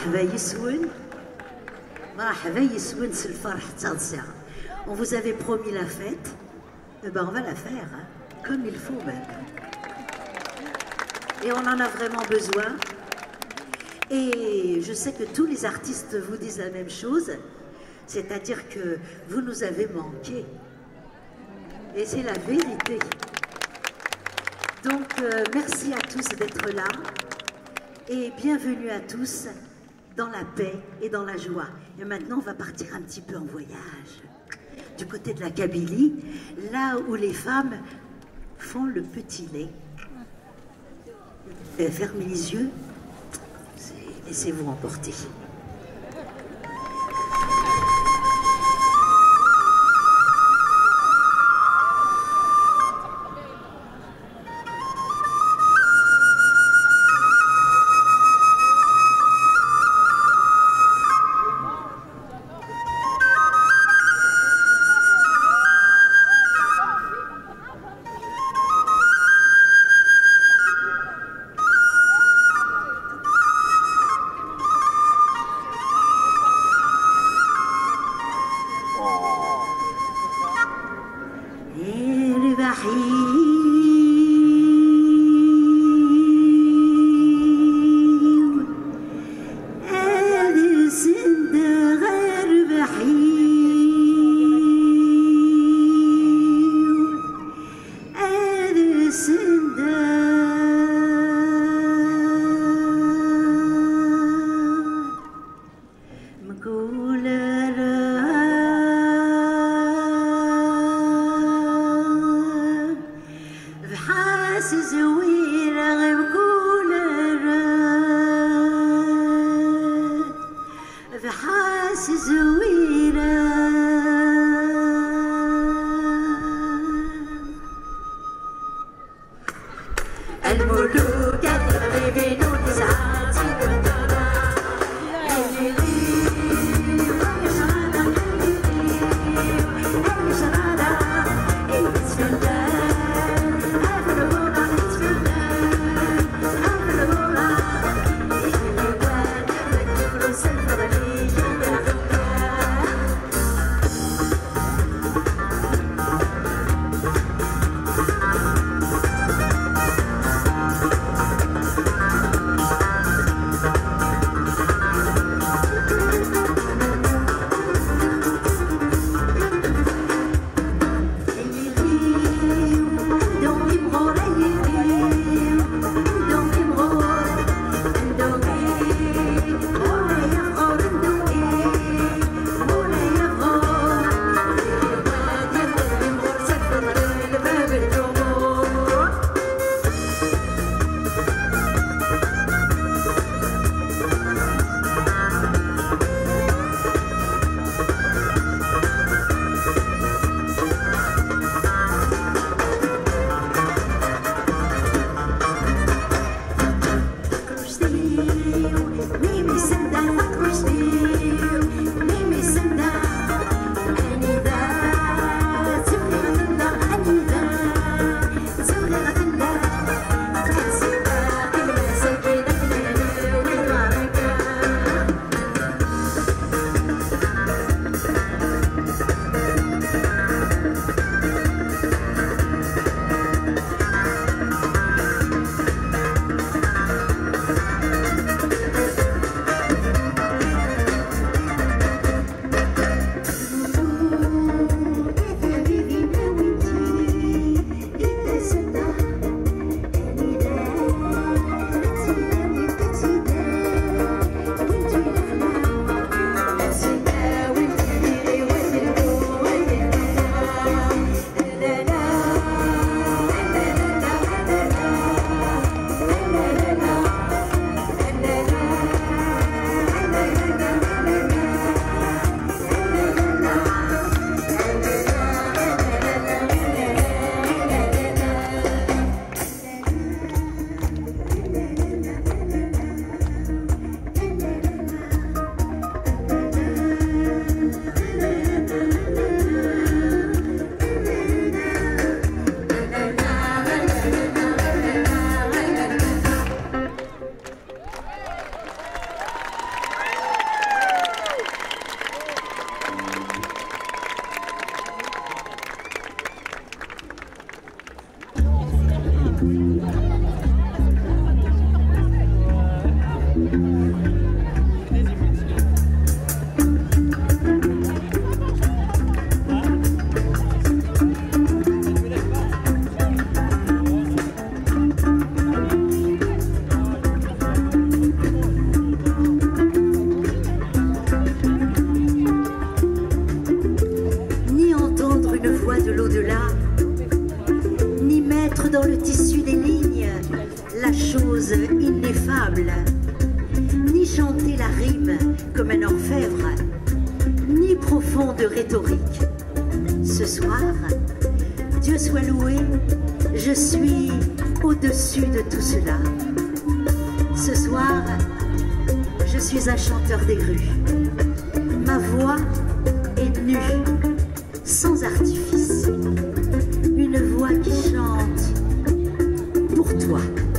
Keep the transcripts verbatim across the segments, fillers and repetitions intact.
مرحبا يسون مرحبا يسون c'est le فرح تاع الساعة. On vous avait promis la fête, eh ben on va la faire, hein, comme il faut même. Et on en a vraiment besoin. Et je sais que tous les artistes vous disent la même chose, c'est-à-dire que vous nous avez manqué. Et c'est la vérité. Donc, euh, merci à tous d'être là. Et bienvenue à tous dans la paix et dans la joie. Et maintenant, on va partir un petit peu en voyage. Du côté de la Kabylie, là où les femmes font le petit lait. Fermez les yeux, laissez-vous emporter. dans le tissu des lignes la chose ineffable, ni chanter la rime comme un orfèvre, ni profonde rhétorique. Ce soir, Dieu soit loué, je suis au-dessus de tout cela. Ce soir, je suis un chanteur des rues. Ma voix est nue, sans artifice. Une voix qui chante pour toi.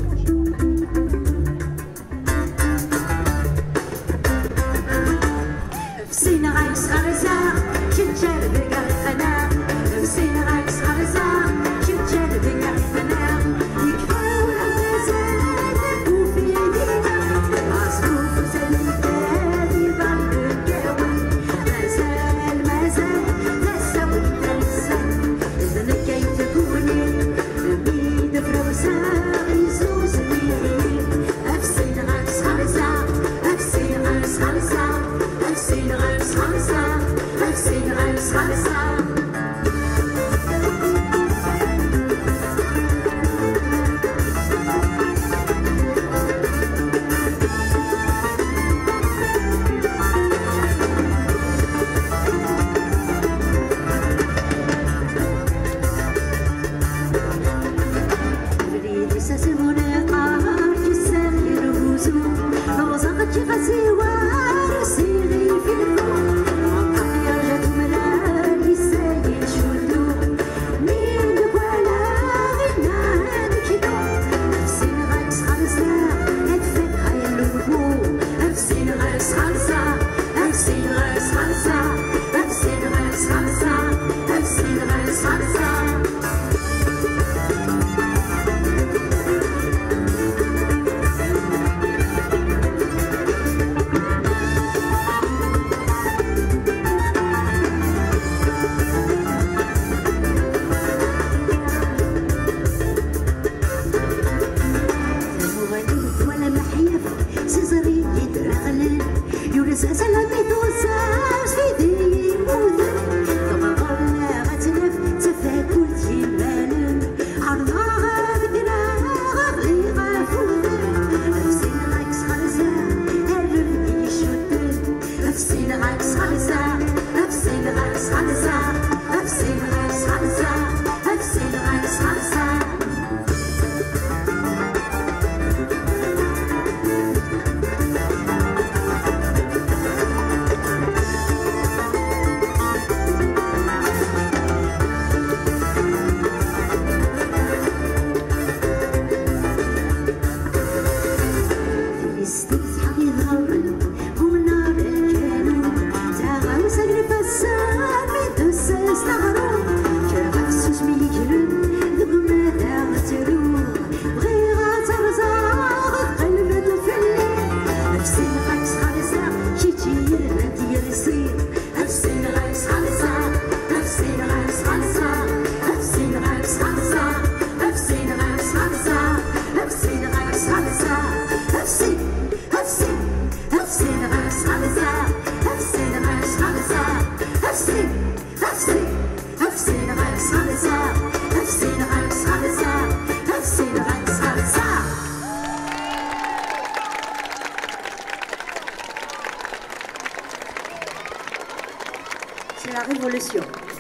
C'est la révolution.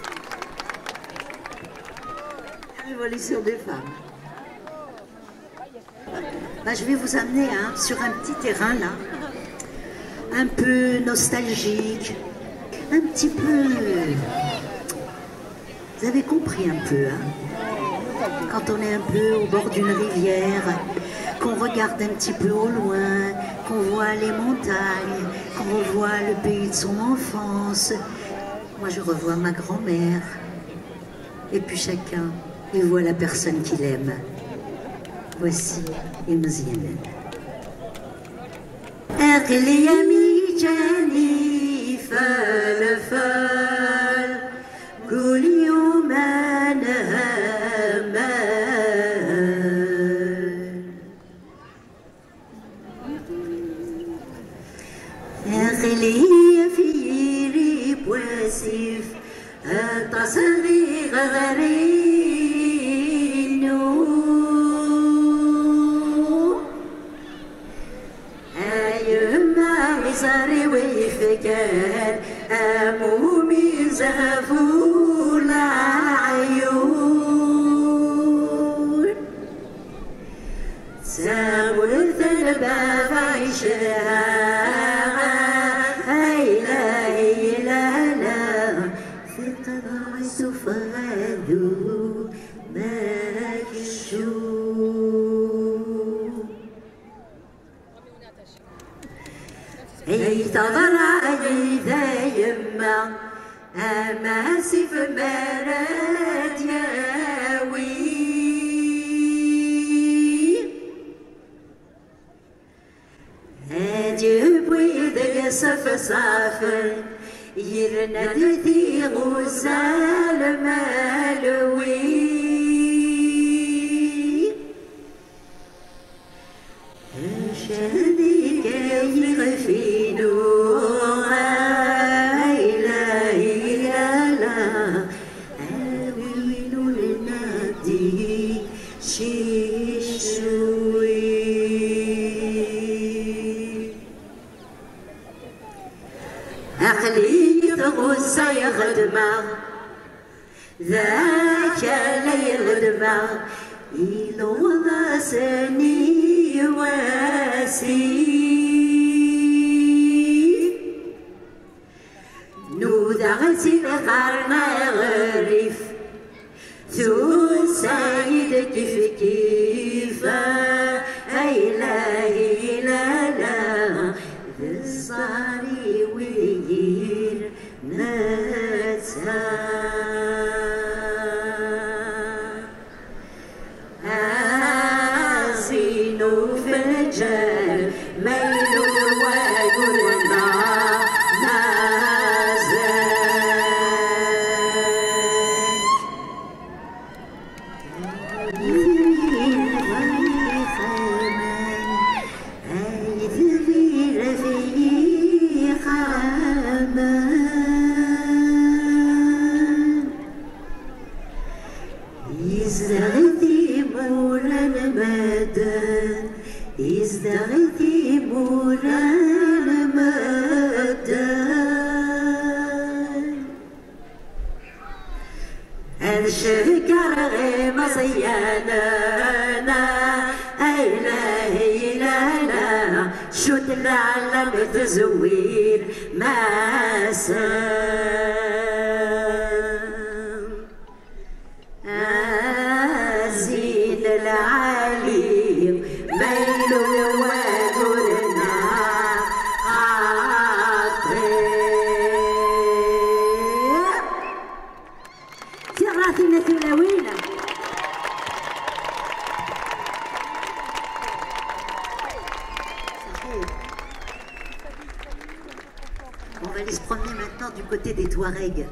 La révolution des femmes. Bah, je vais vous amener hein, sur un petit terrain là, un peu nostalgique, un petit peu... Vous avez compris un peu, hein, quand on est un peu au bord d'une rivière, qu'on regarde un petit peu au loin, qu'on voit les montagnes, qu'on revoit le pays de son enfance. Moi, je revois ma grand-mère. Et puis chacun, il voit la personne qu'il aime. Voici Imzienne. أغلي يمي جاني فال فال كل يوم أنا أغلي في ريب وسيف تصغير غرينو كان أمومي زافوا العيون ساورث الباب عيشها هيلا هيلا لا في قضاء سفادو مكشوف اي تضرعني ذا يما اماسي في مراد ياوي اجيب ويدك صف صافر يرندثي غزال مالوي شهدي كيف في نور إلهي لا أويل النادي شيشوي عقلي تغصى يغدمه ذاك ليل دمه يلوض سني واسي نودعتي قرنا غريف ثو سعيد كيف كيف أي لا لا لا الصاري وير نتسا فجر ميل وقلنا يزدغتي مورا المدن يزدغتي مورا المدن الشكر غير مصيانا إلهي لنا شد العالم تزوير ما سام أزين العليم ميل وقلنا عطيب سيغراتنا ثلاوينا On va aller se promener maintenant du côté des Touaregs.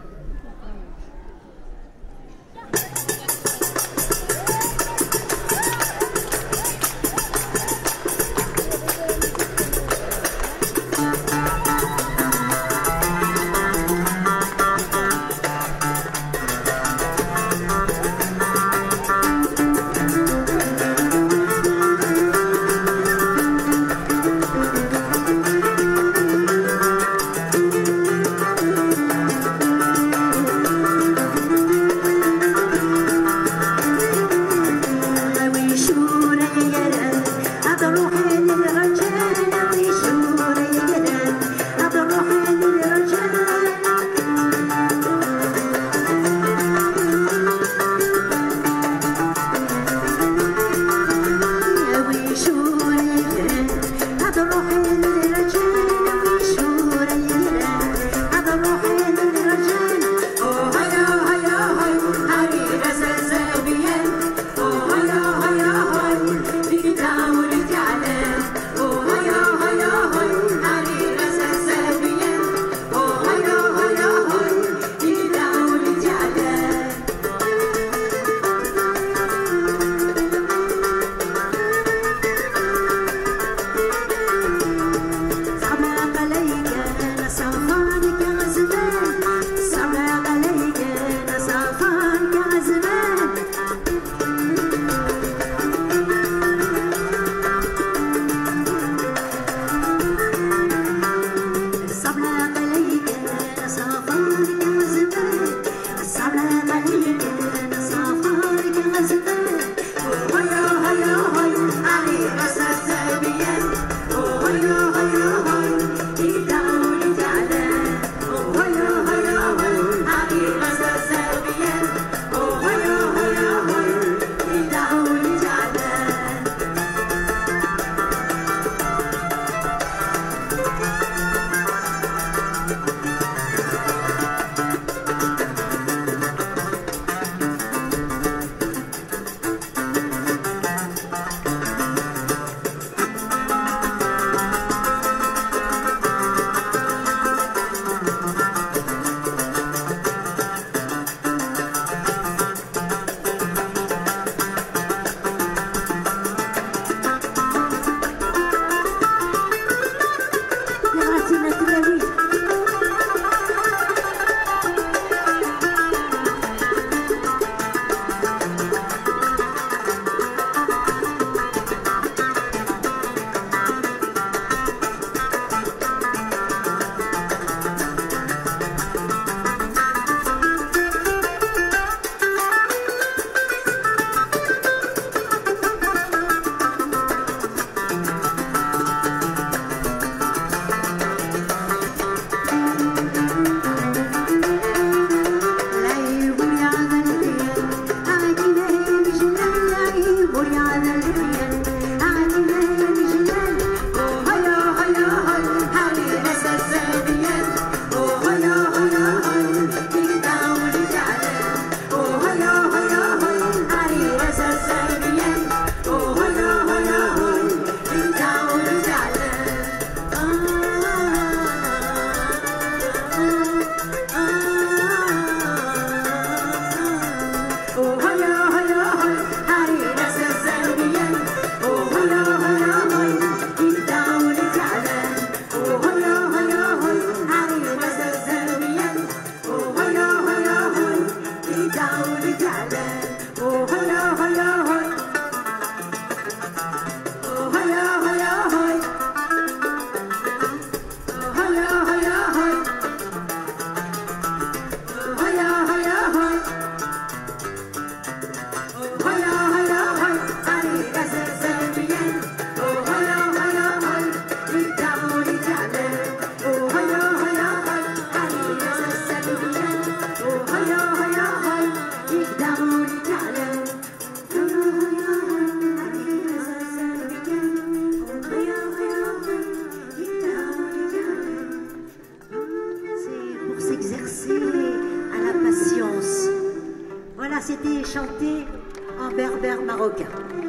c'était chanté en berbère marocain.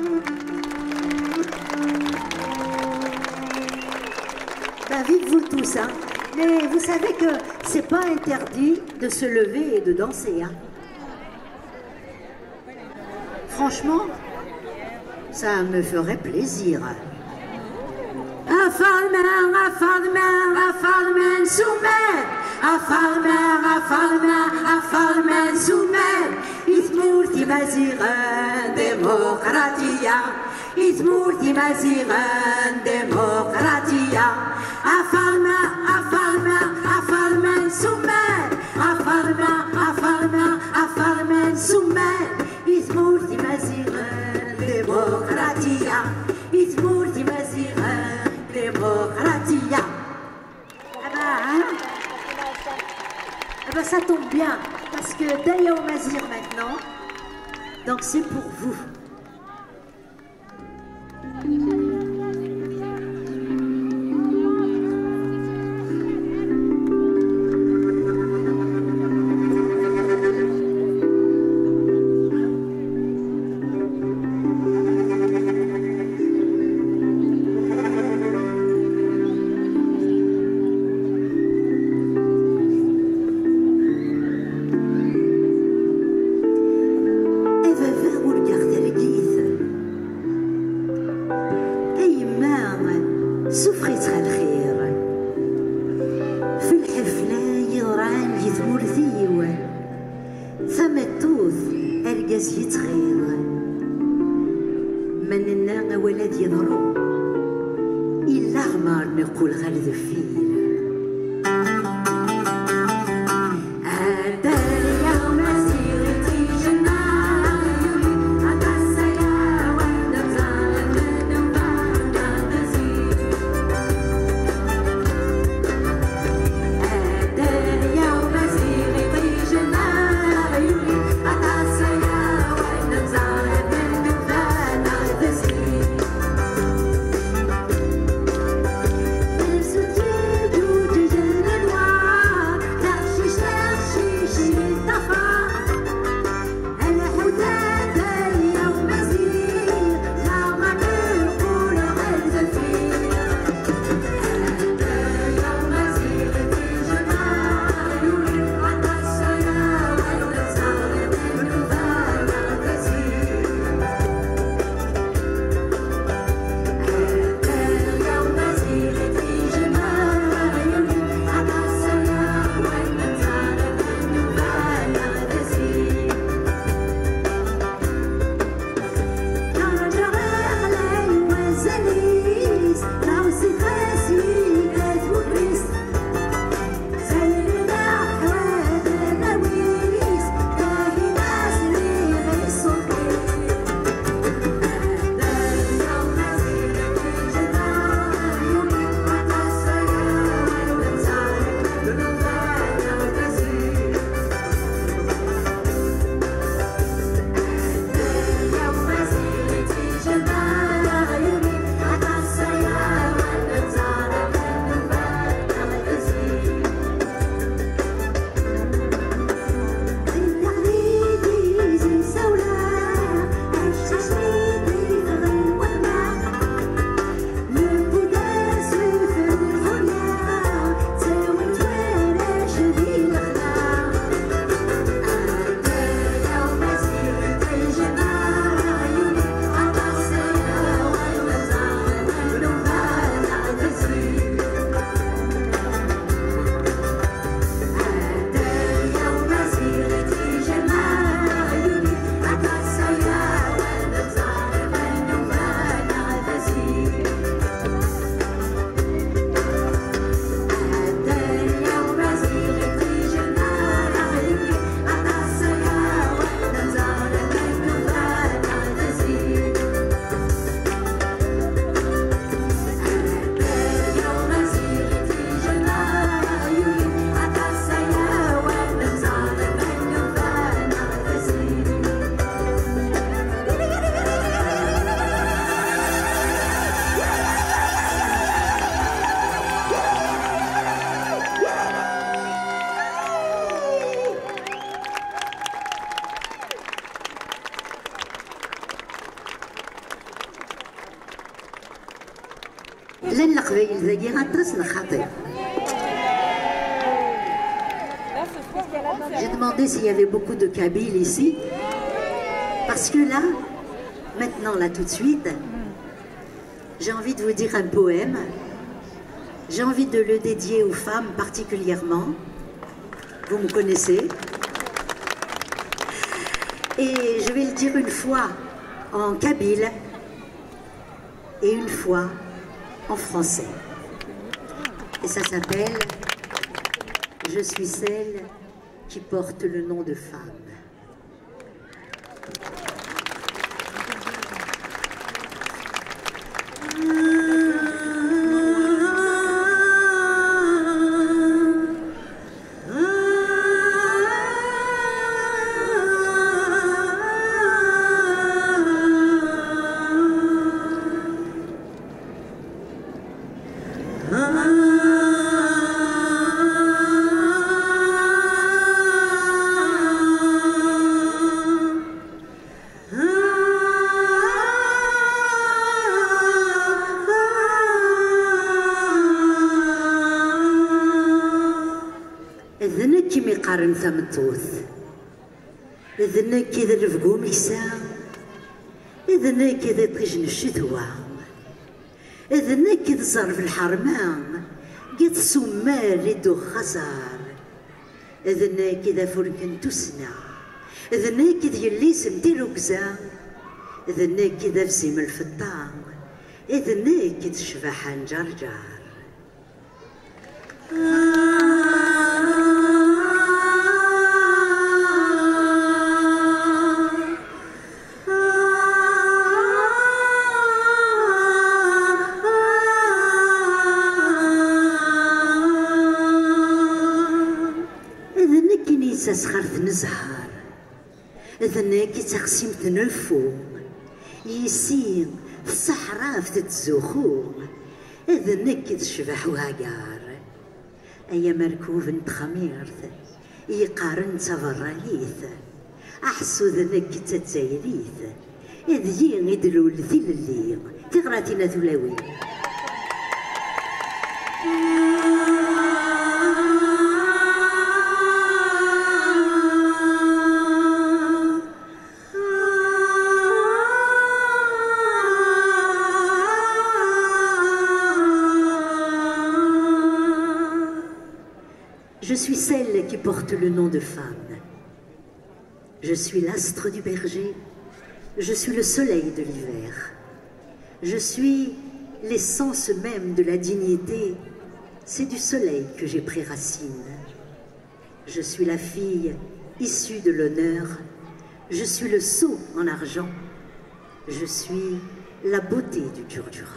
Ben, vive vous tous, hein. Mais vous savez que c'est pas interdit de se lever et de danser, hein. Franchement, ça me ferait plaisir. Afalman, afalman, afalman, soumet. Afalman, afalman, afalman, soumet. İzmurti maziran demokratiya. İzmurti maziran demokratiya. Afalman, afalman, afalman, soumet. Afalman, afalman, afalman, soumet. İzmurti maziran demokratiya. İzmurti maziran demokratiya. Ah ben, hein? Ah ben, ça tombe bien, parce que Daya Mazir maintenant, donc c'est pour vous. There's a لان القبايل ذاكي غطاس الخطير. J'ai demandé s'il y avait beaucoup de Kabyles ici, parce que là, maintenant, là tout de suite, j'ai envie de vous dire un poème. J'ai envie de le dédier aux femmes particulièrement. Vous me connaissez. Et je vais le dire une fois en kabyle et une fois en français. Et ça s'appelle « Je suis celle qui porte le nom de femme ». إذنك كي ميقارن ثمتوث إذنك كي ذا الفقوم يسا إذنك كي ذا طيجن الشتوى إذنك كي ذا في الحرمان قد سمال يدو خزار إذنك كي ذا فركن تسنى إذنك كي ذا يليس نديرو كزا إذنك كي ذا فسيم الفطام إذنك كي تشبحان جرجر سخرت نزهر إذنك تقسيمت الفوم يسير في الصحراء في تتزوخوم إذنك تشبح وهاجار أي مركوب تخميرث يقارن تفراليث أحسو ذنك تتزايليث إذ ين يدلو لثيل اللي تغراتنا ثلاوي Je suis celle qui porte le nom de femme. Je suis l'astre du berger. Je suis le soleil de l'hiver. Je suis l'essence même de la dignité. C'est du soleil que j'ai pris racine. Je suis la fille issue de l'honneur. Je suis le sceau en argent. Je suis la beauté du Djurdjura.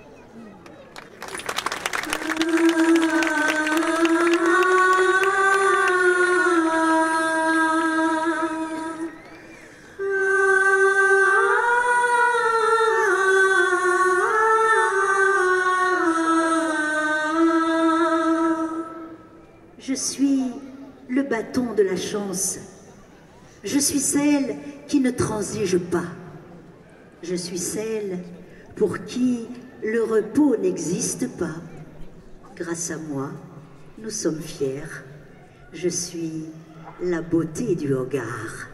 Je suis le bâton de la chance. Je suis celle qui ne transige pas. Je suis celle pour qui le repos n'existe pas. Grâce à moi, nous sommes fiers. Je suis la beauté du Hogar.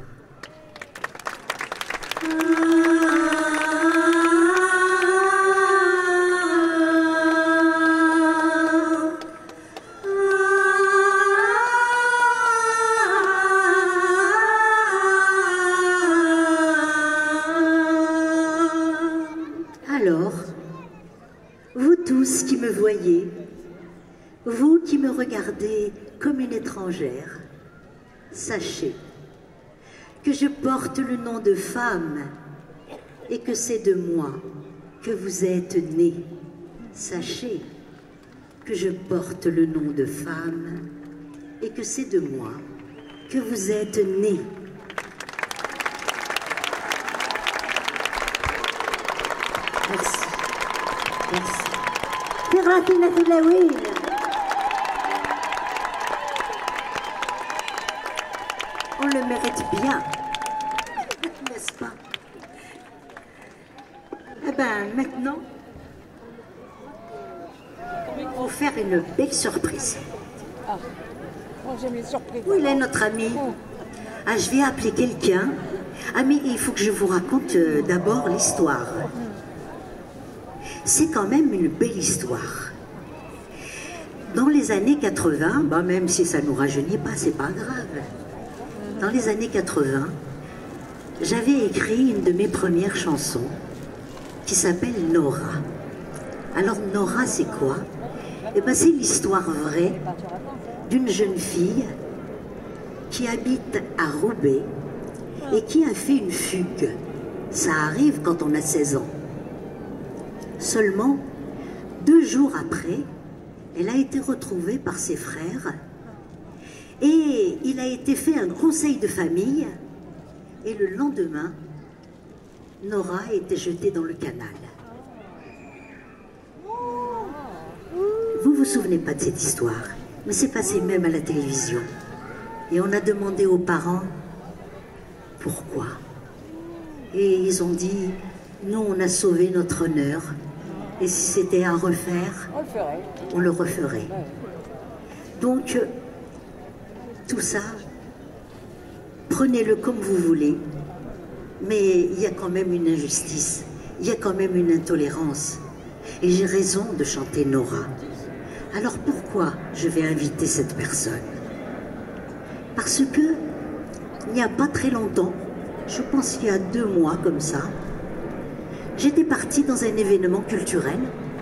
Alors, vous tous qui me voyez, vous qui me regardez comme une étrangère, sachez que je porte le nom de femme et que c'est de moi que vous êtes nés. Sachez que je porte le nom de femme et que c'est de moi que vous êtes nés. Merci. Merci. Tiratina Thulawin. On le mérite bien, n'est-ce pas? Eh bien, maintenant, vous faire une belle surprise. Ah, moi j'aime les surprises. Où il est notre ami? Ah, je vais appeler quelqu'un. Ah, mais il faut que je vous raconte euh, d'abord l'histoire. C'est quand même une belle histoire. Dans les années quatre-vingt, bah même si ça ne nous rajeunit pas, c'est pas grave. Dans les années quatre-vingt, j'avais écrit une de mes premières chansons qui s'appelle Nora. Alors Nora, c'est quoi? Eh ben, c'est l'histoire vraie d'une jeune fille qui habite à Roubaix et qui a fait une fugue. Ça arrive quand on a seize ans. Seulement, deux jours après, elle a été retrouvée par ses frères et il a été fait un conseil de famille et le lendemain, Nora a été jetée dans le canal. Vous vous souvenez pas de cette histoire, mais c'est passé même à la télévision. Et on a demandé aux parents pourquoi. Et ils ont dit, nous on a sauvé notre honneur. Et si c'était à refaire, On le ferait. on le referait. Donc, tout ça, prenez-le comme vous voulez, mais il y a quand même une injustice, il y a quand même une intolérance. Et j'ai raison de chanter Nora. Alors pourquoi je vais inviter cette personne? Parce que, il n'y a pas très longtemps, je pense qu'il y a deux mois comme ça, j'étais partie dans un événement culturel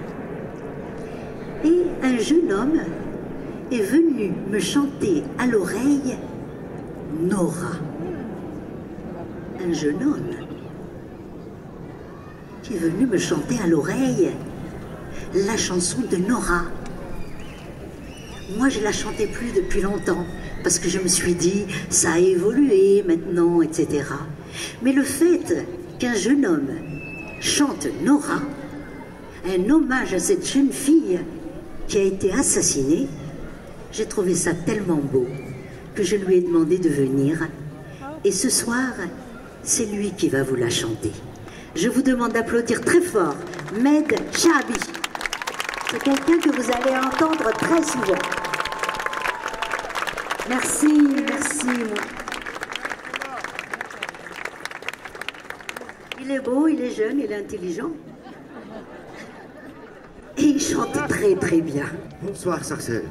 et un jeune homme est venu me chanter à l'oreille Nora. Un jeune homme qui est venu me chanter à l'oreille la chanson de Nora. Moi, je la chantais plus depuis longtemps parce que je me suis dit, ça a évolué maintenant, et cetera. Mais le fait qu'un jeune homme chante Nora, un hommage à cette jeune fille qui a été assassinée, j'ai trouvé ça tellement beau que je lui ai demandé de venir. Et ce soir, c'est lui qui va vous la chanter. Je vous demande d'applaudir très fort Med Chabi. C'est quelqu'un que vous allez entendre très souvent. Merci, merci. Il est beau, il est jeune, il est intelligent. Et il chante très très bien. Bonsoir Sarcelles.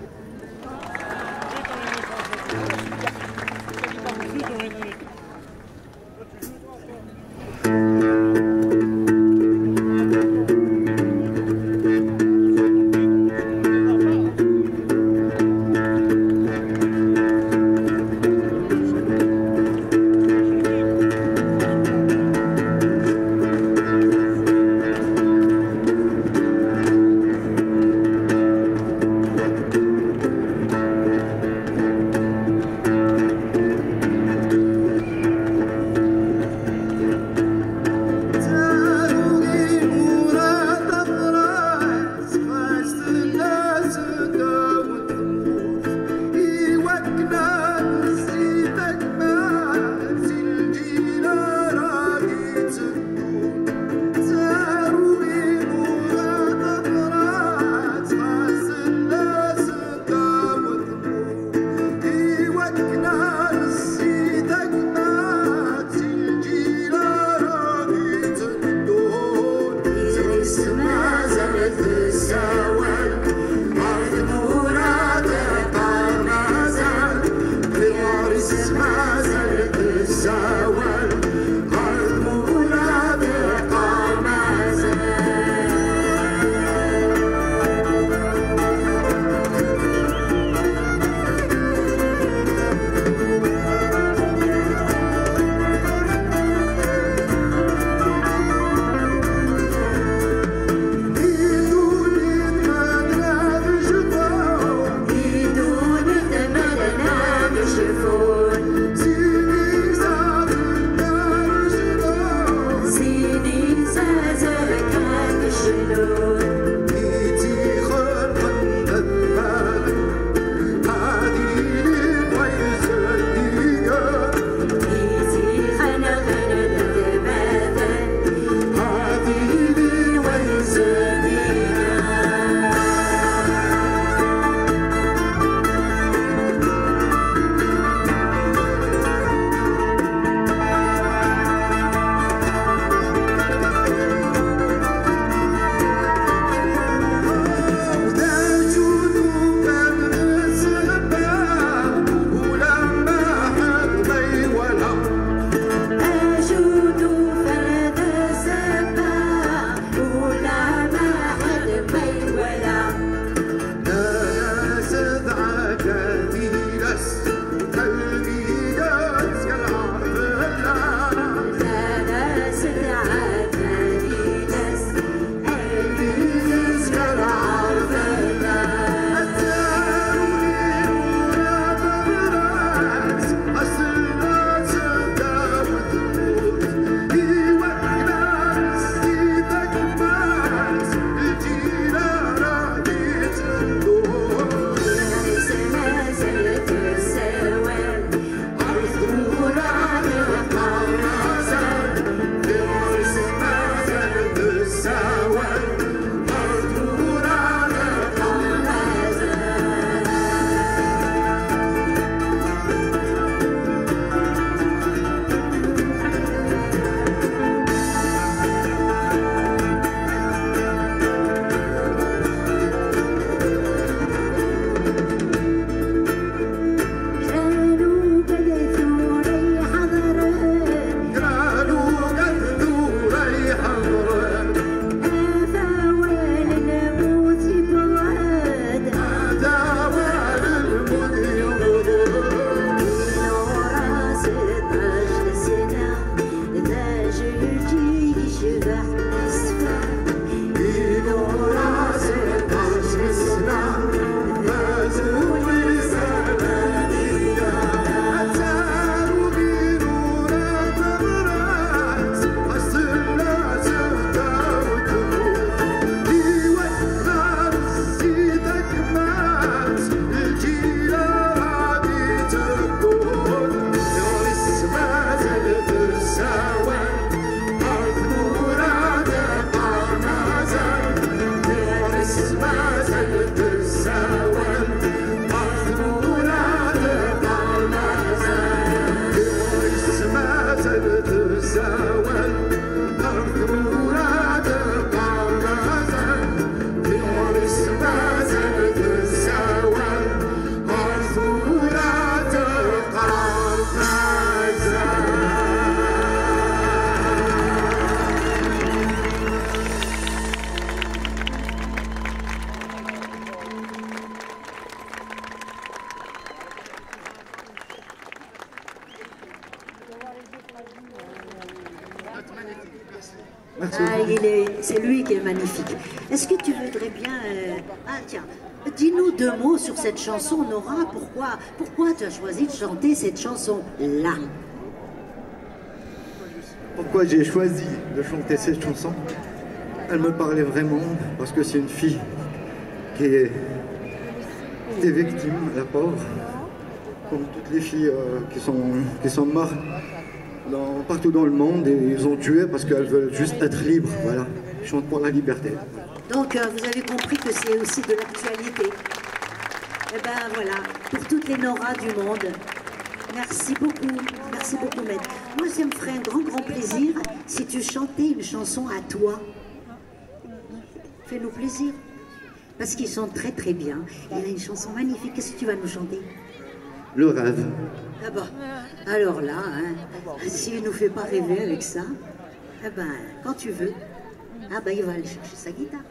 Ah, il est, c'est lui qui est magnifique. Est-ce que tu voudrais bien... euh, Ah tiens, dis-nous deux mots sur cette chanson, Nora. Pourquoi, pourquoi tu as choisi de chanter cette chanson-là? Pourquoi j'ai choisi de chanter cette chanson? Elle me parlait vraiment, parce que c'est une fille qui est, qui est victime, la pauvre, comme toutes les filles euh, qui, sont, qui sont mortes dans, partout dans le monde, et ils ont tué parce qu'elles veulent juste être libres, voilà. Ils chantent pour la liberté. Donc euh, vous avez compris que c'est aussi de l'actualité. Eh ben voilà, pour toutes les Nora du monde. Merci beaucoup, merci beaucoup, maître. Moi, ça me ferait un grand, grand plaisir si tu chantais une chanson à toi. Fais-nous plaisir. Parce qu'ils sont très, très bien. Il y a une chanson magnifique. Qu'est-ce que tu vas nous chanter? Le rêve. Ah bah, alors là, hein, s'il ne nous fait pas rêver avec ça, eh ben, quand tu veux, ah ben, il va aller chercher sa guitare.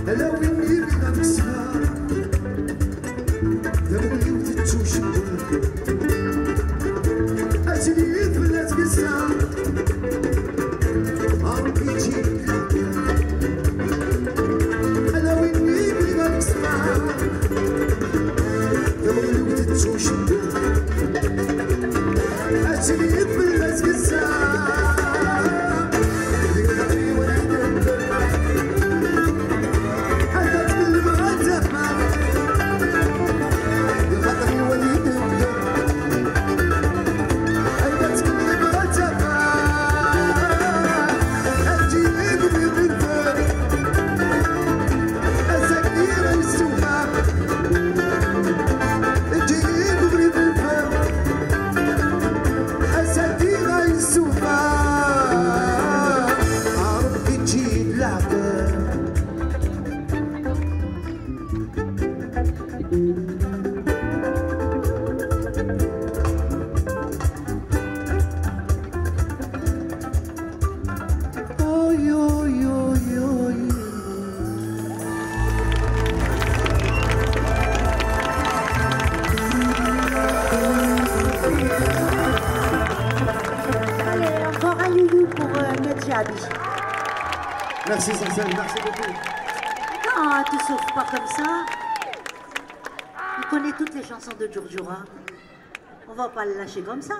Merci Sancel, merci beaucoup. Non, tu souffres pas comme ça. Tu connais toutes les chansons de Djourdjoura. On va pas le lâcher comme ça.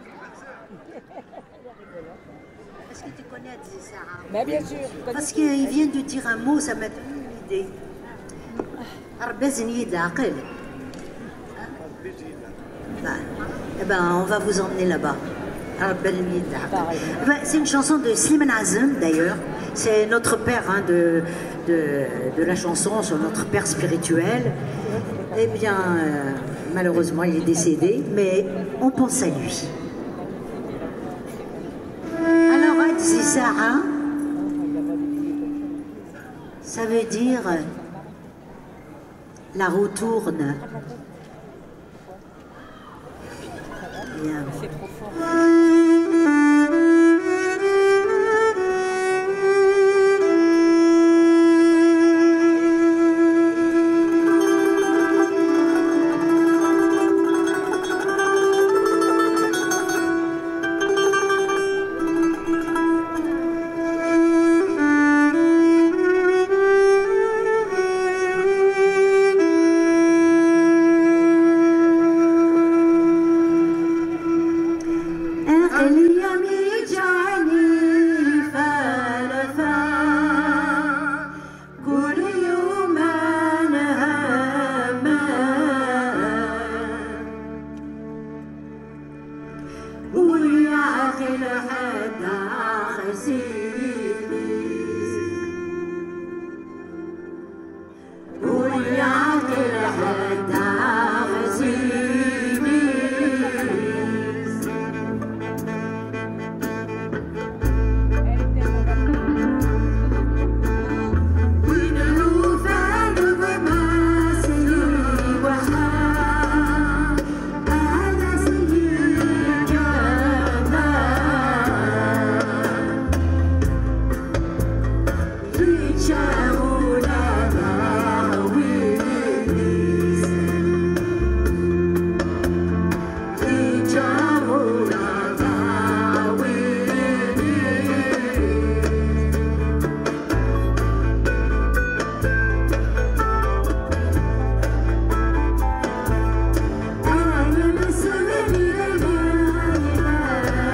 Est-ce que tu connais Adzi Sarah? Mais bien sûr. Parce qu'il vient de dire un mot, ça m'a donné une idée. Arbazni d'Aqel. Eh ben, on va vous emmener là-bas. C'est une chanson de Slimane Azem d'ailleurs. C'est notre père hein, de, de, de la chanson, c'est notre père spirituel. Eh bien, euh, malheureusement, il est décédé, mais on pense à lui. Alors, Adzi Sarah, ça veut dire la roue tourne. C'est trop fort.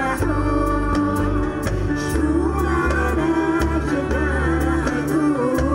Ooh.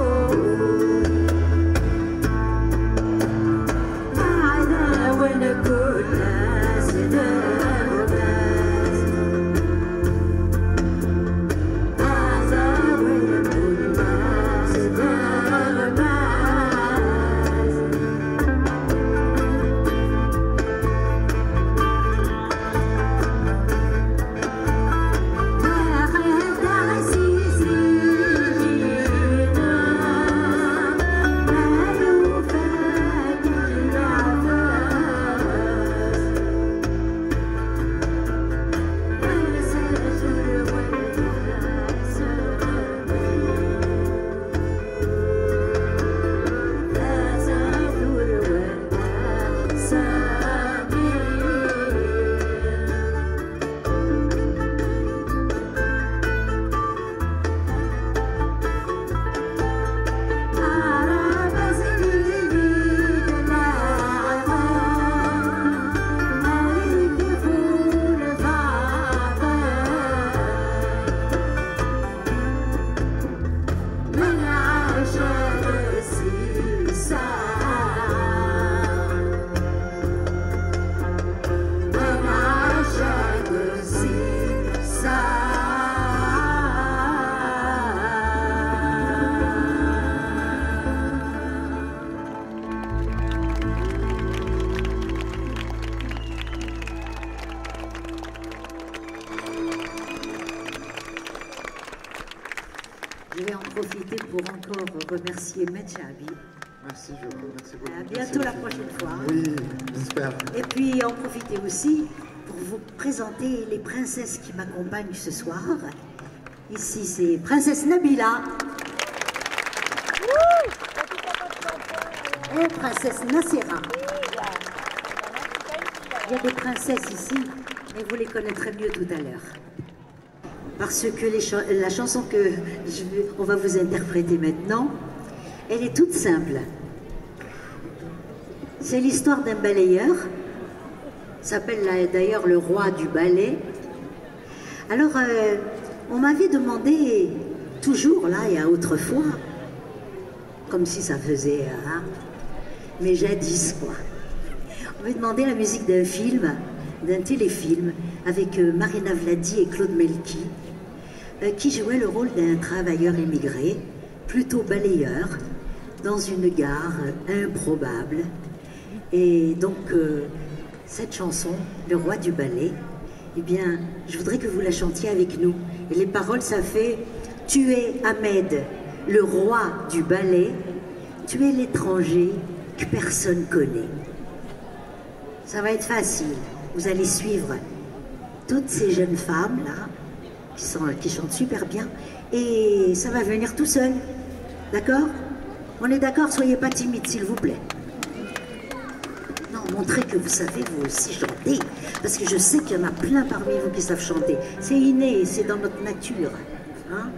Je vais en profiter pour encore remercier Medjabi. Merci, je vous remercie beaucoup. À bientôt la prochaine fois. Oui, j'espère. Et puis en profiter aussi pour vous présenter les princesses qui m'accompagnent ce soir. Ici, c'est Princesse Nabila. Et Princesse Nassera. Il y a des princesses ici, mais vous les connaîtrez mieux tout à l'heure. Parce que les ch la chanson que je vais, on va vous interpréter maintenant, elle est toute simple. C'est l'histoire d'un balayeur. S'appelle d'ailleurs le roi du balai. Alors, euh, on m'avait demandé, toujours là et à autrefois, comme si ça faisait, hein, mais jadis quoi. On m'avait demandé la musique d'un film, d'un téléfilm, avec euh, Marina Vladi et Claude Melki, euh, qui jouait le rôle d'un travailleur émigré, plutôt balayeur, dans une gare euh, improbable. Et donc, euh, cette chanson, Le Roi du Balai, eh bien, je voudrais que vous la chantiez avec nous. Et les paroles, ça fait « Tu es Ahmed, le roi du balai, tu es l'étranger que personne connaît. » Ça va être facile. Vous allez suivre toutes ces jeunes femmes là, qui, sont, qui chantent super bien, et ça va venir tout seul. D'accord? On est d'accord? Soyez pas timide, s'il vous plaît. Non, montrez que vous savez vous aussi chanter, parce que je sais qu'il y en a plein parmi vous qui savent chanter. C'est inné, c'est dans notre nature. Hein?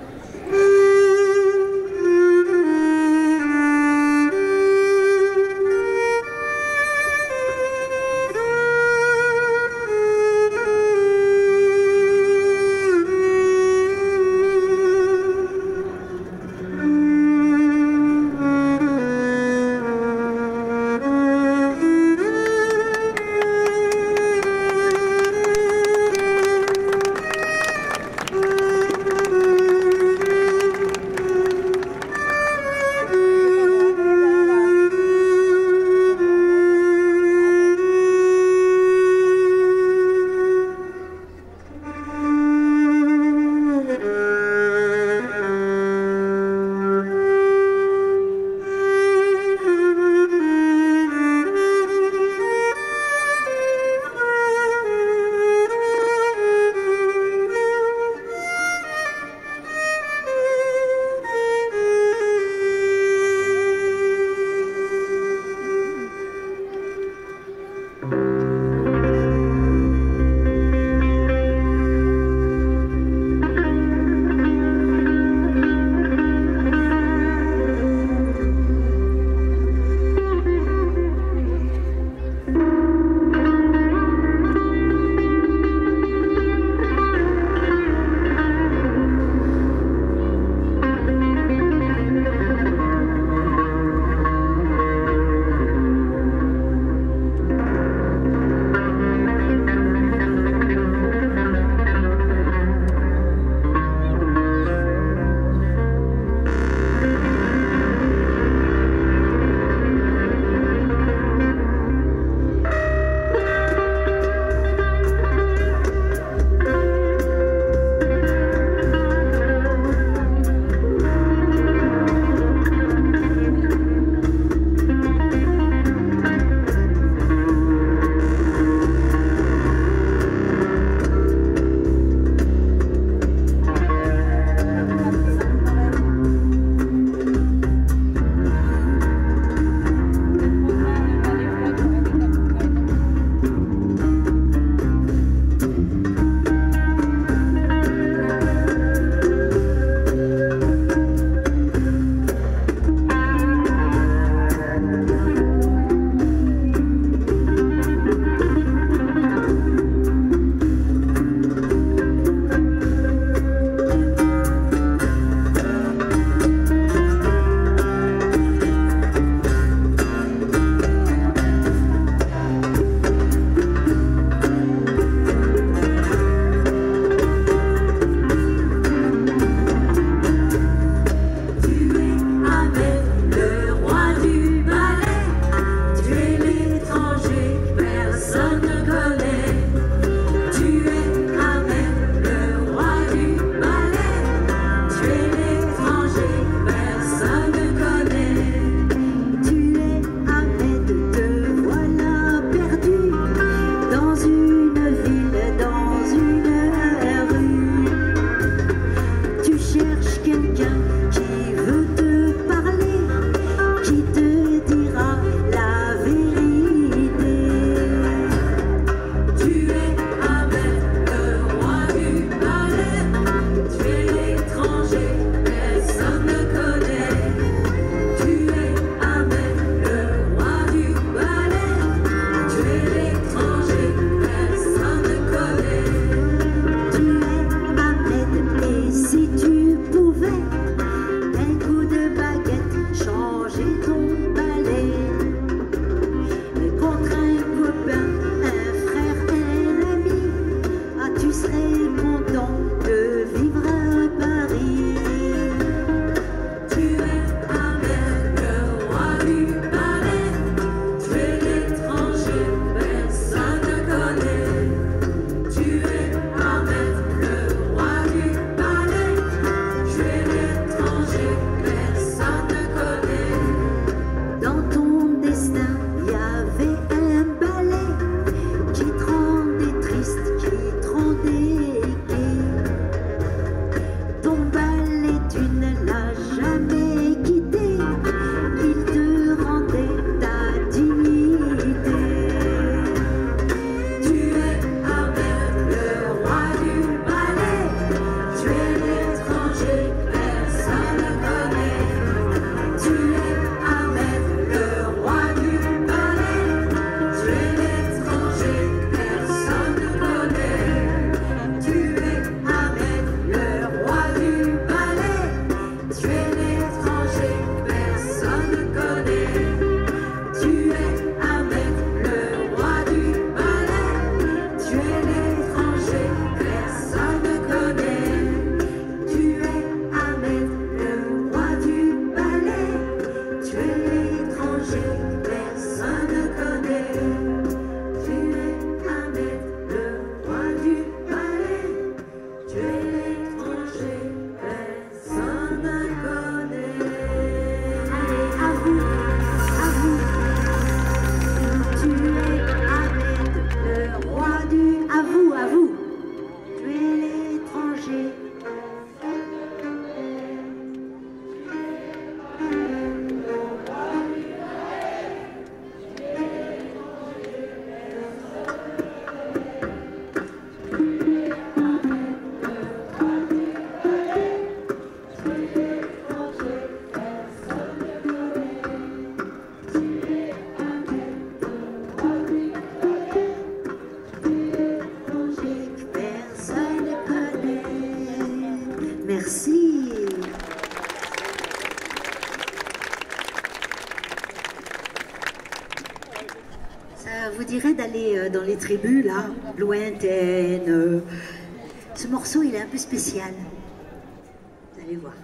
vous dirais d'aller dans les tribus, là, lointaines. Ce morceau, il est un peu spécial. Vous allez voir.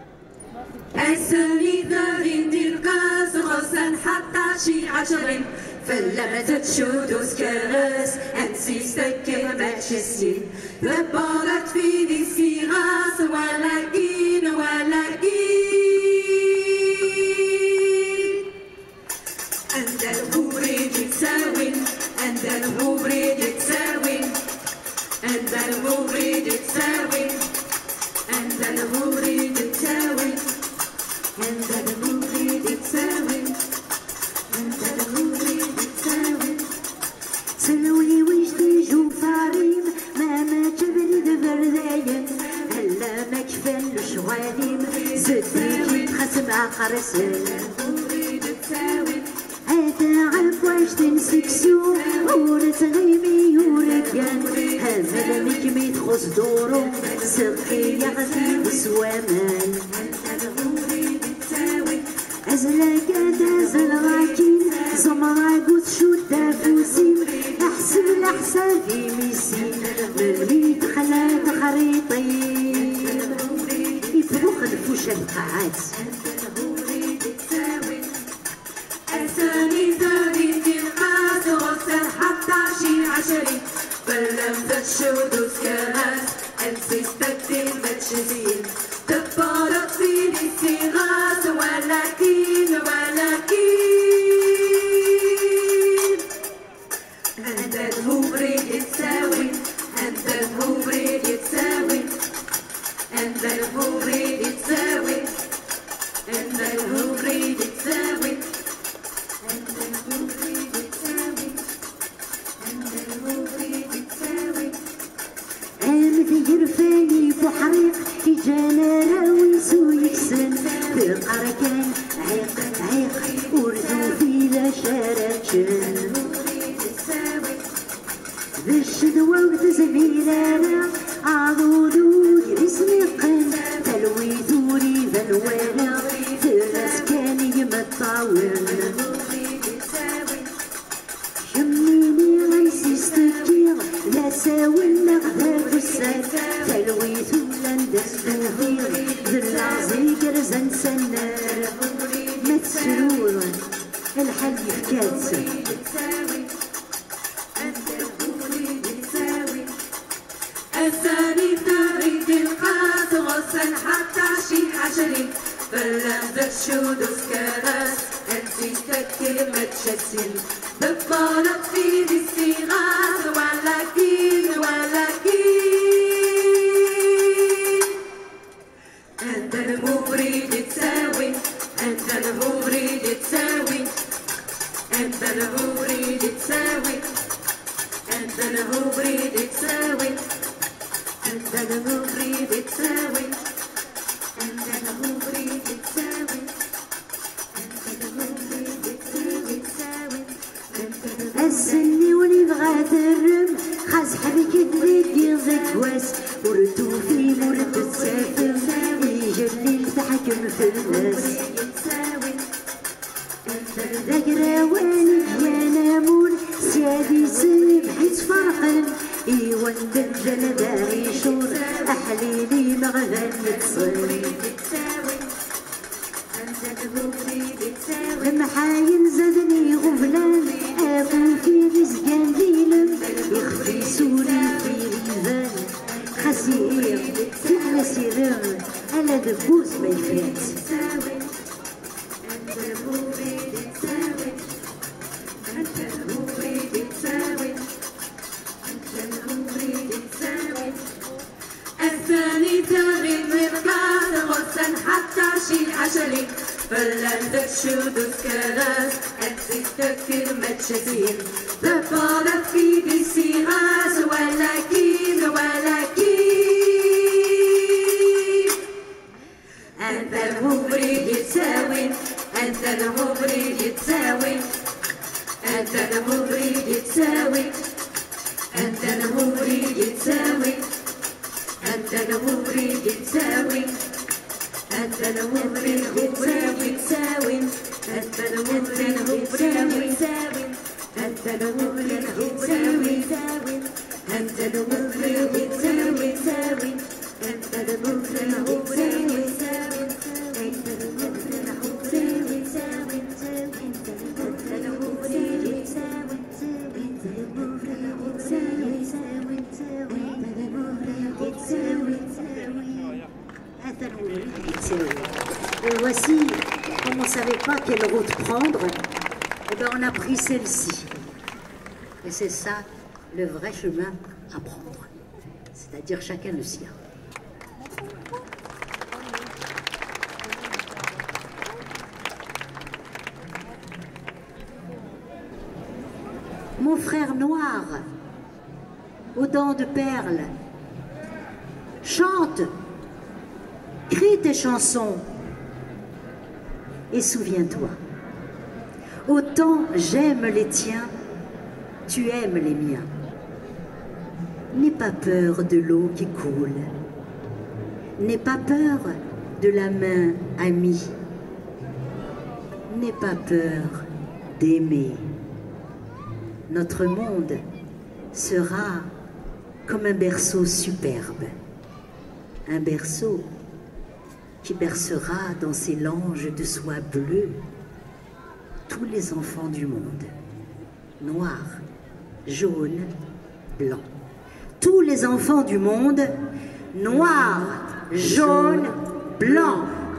فلما تشودو سكرس انسيستك ما تشسين ذبارت في ذي السيغاس ولكن ولكن عند الهوري تساوين عند الهوري تساوين عند الهوري تساوين عند الهوري تساوين عند الهوري تساوين عند الهوري سلوي وجدي جوفاريم ماما جبلي دبرداين هلا ما كفان الشواليم زدي تخسم عقرسل هذا عفواش تنسكسو ورث غيمي وركان هذا مكمي تخص دورو سقي يغفي بسوامان أزلك أدازل غاكين زمرا قوت شو دافوسين أحسب الأحساب في ميسين مرميت خلات خريطين يفروخ الفوشة القاعات أسامي ذاري في القاس غسل حتى شي عشرين بلم تشود سكراس أنسي استكتل بتشزين دبارت في السيغاس ولكن ولكن عند الهوري يتساوي عند الهوري يتساوي عند الهوري يتساوي عند الهوري يتساوي عند الهوري يتساوي عند الهوري يتساوي عامد يرفاني بحريق جانا راوي سويكسن في القركان عيق عيق وردو في لا شارتشن بالشدوى وتزميلانا عضودو يسنقن تلوي دوري بنوانا تراس كان يمطاون شميني غيسي استكير لا ساوي نغذا بسان تلوي ثولان دستوفير ذلعزي كرزان سنار ما تسرور الحل يفكاتسن الثاني ثاري القاس غسل حتى شي عشرين بلم تشود سكراس انسي تكل ما تشسين دبارت في ذي السيغاس ولكن ولكن عند المبرد تساوي عند المبرد تساوي عند المبرد تساوي عند المبرد تساوي عند المبرد تساوي عند المبرد تساوي عند المبرد تساوي تساوي السني ولي بغا ترم خاص حبيك تريكي زكواس وردو في مرد تسافر يجلي تحكم في الناس ذاك راواني يا نامون سيادي سيب حيت فرقن ايوان دجال داري شور احليلي مغغان يتصل المحاين زادني غفلان ابو في رزقان ديلم يخفي سوري في ريفان خسير في مسيرم على دبوس ما يفات الثاني ثاني مرقاد غسل حتى شي عشرين فلن تشود سكراس أنسي تكر ما تشسين دبارت في ذي السيغاس ولكن ولكن أنت المبرد يتساوي أنت المبرد يتساوي أنت المبرد يتساوي أنت المبرد يتساوي أنت المبرد يتساوي أنت المبرد يتساوي تساوي أنت المبرد يتساوي تساوي أنت أنت المغري تساوي أنت المغري تساوي تساوي أنت المغري تساوي تساوي أنت المغري تساوي تساوي أنت المغري تساوي أنت المغري تساوي تساوي أنت المغري تساوي تساوي. Et voici, comme on ne savait pas quelle route prendre, eh bien on a pris celle-ci. Et c'est ça le vrai chemin à prendre. C'est-à-dire chacun le sien. Mon frère noir, aux dents de perles, chante, crie tes chansons et souviens-toi, autant j'aime les tiens, tu aimes les miens. N'aie pas peur de l'eau qui coule, n'aie pas peur de la main amie, n'aie pas peur d'aimer. Notre monde sera comme un berceau superbe, un berceau qui bercera dans ses langes de soie bleue tous les enfants du monde, noirs, jaunes, blancs. Tous les enfants du monde, noirs, jaunes, blancs.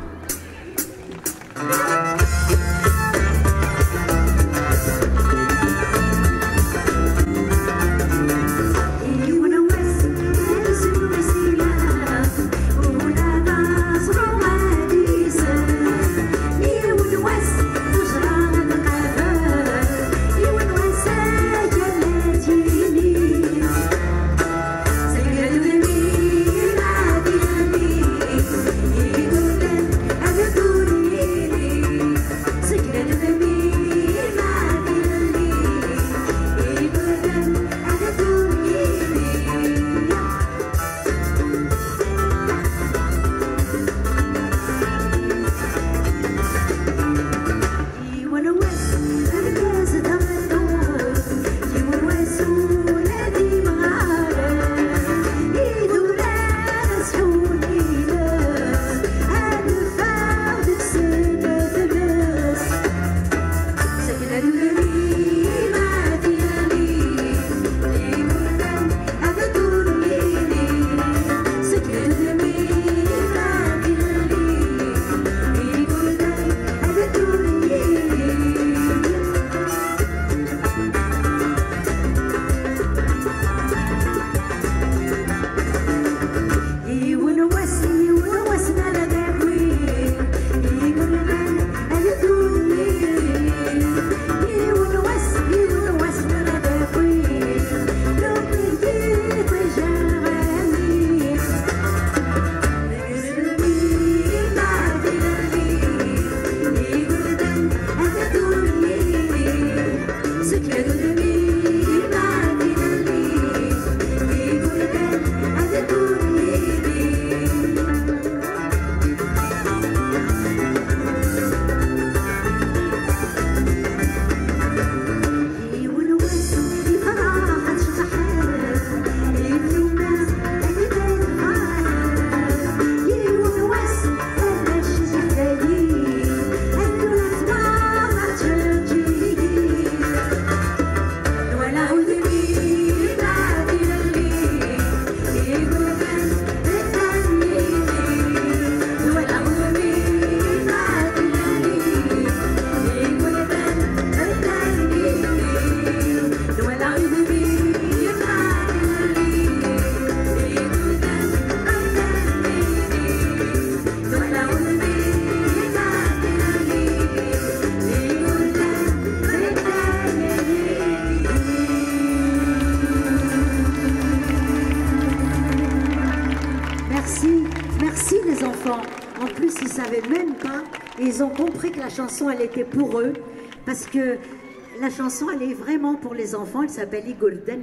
En plus, ils ne savaient même pas, et ils ont compris que la chanson, elle était pour eux, parce que la chanson, elle est vraiment pour les enfants. Elle s'appelle Igolden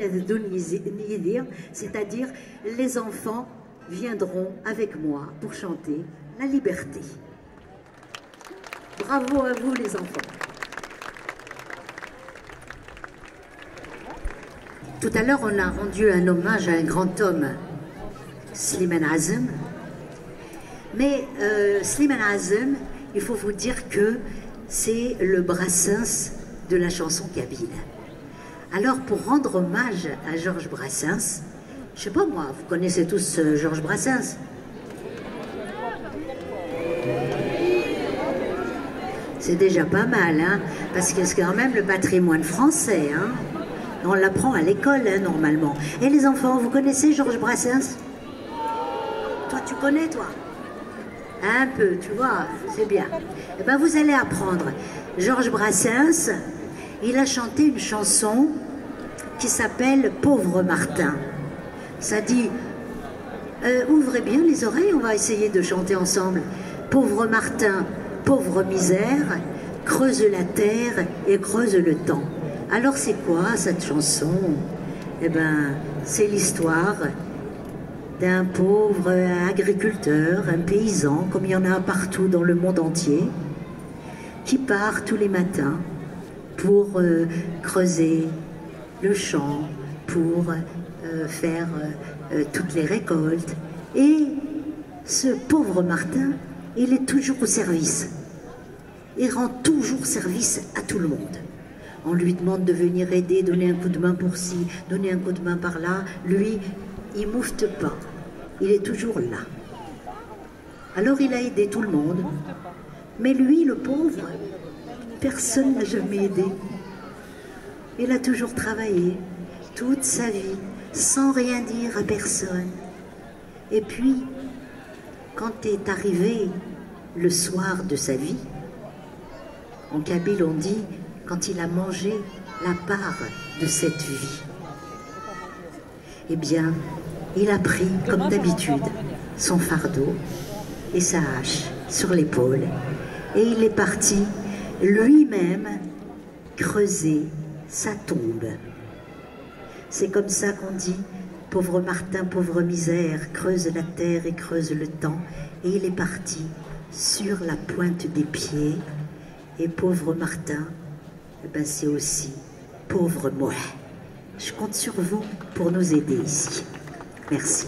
Nidir, c'est-à-dire les enfants viendront avec moi pour chanter la liberté. Bravo à vous les enfants. Tout à l'heure, on a rendu un hommage à un grand homme, Slimane Azem. Mais euh, Slimane Azem, il faut vous dire que c'est le Brassens de la chanson kabyle. Alors, pour rendre hommage à Georges Brassens, je sais pas moi, vous connaissez tous euh, Georges Brassens? C'est déjà pas mal, hein, parce que c'est quand même le patrimoine français, hein. On l'apprend à l'école, hein, normalement. Et les enfants, vous connaissez Georges Brassens? Toi, tu connais, toi? Un peu, tu vois, c'est bien. Eh ben, vous allez apprendre. Georges Brassens, il a chanté une chanson qui s'appelle « Pauvre Martin ». Ça dit, euh, ouvrez bien les oreilles, on va essayer de chanter ensemble. « Pauvre Martin, pauvre misère, creuse la terre et creuse le temps ». Alors c'est quoi cette chanson? Eh ben, c'est l'histoire d'un pauvre agriculteur, un paysan, comme il y en a partout dans le monde entier, qui part tous les matins pour euh, creuser le champ, pour euh, faire euh, toutes les récoltes. Et ce pauvre Martin, il est toujours au service. Il rend toujours service à tout le monde. On lui demande de venir aider, donner un coup de main pour ci, donner un coup de main par là. Lui, il moufte pas. Il est toujours là. Alors il a aidé tout le monde. Mais lui, le pauvre, personne n'a jamais aidé. Il a toujours travaillé toute sa vie, sans rien dire à personne. Et puis, quand est arrivé le soir de sa vie, en kabyle on dit, quand il a mangé la part de cette vie, eh bien, il a pris, comme d'habitude, son fardeau et sa hache sur l'épaule. Et il est parti lui-même creuser sa tombe. C'est comme ça qu'on dit, pauvre Martin, pauvre misère, creuse la terre et creuse le temps. Et il est parti sur la pointe des pieds. Et pauvre Martin, eh ben c'est aussi pauvre moi. Je compte sur vous pour nous aider ici. Merci.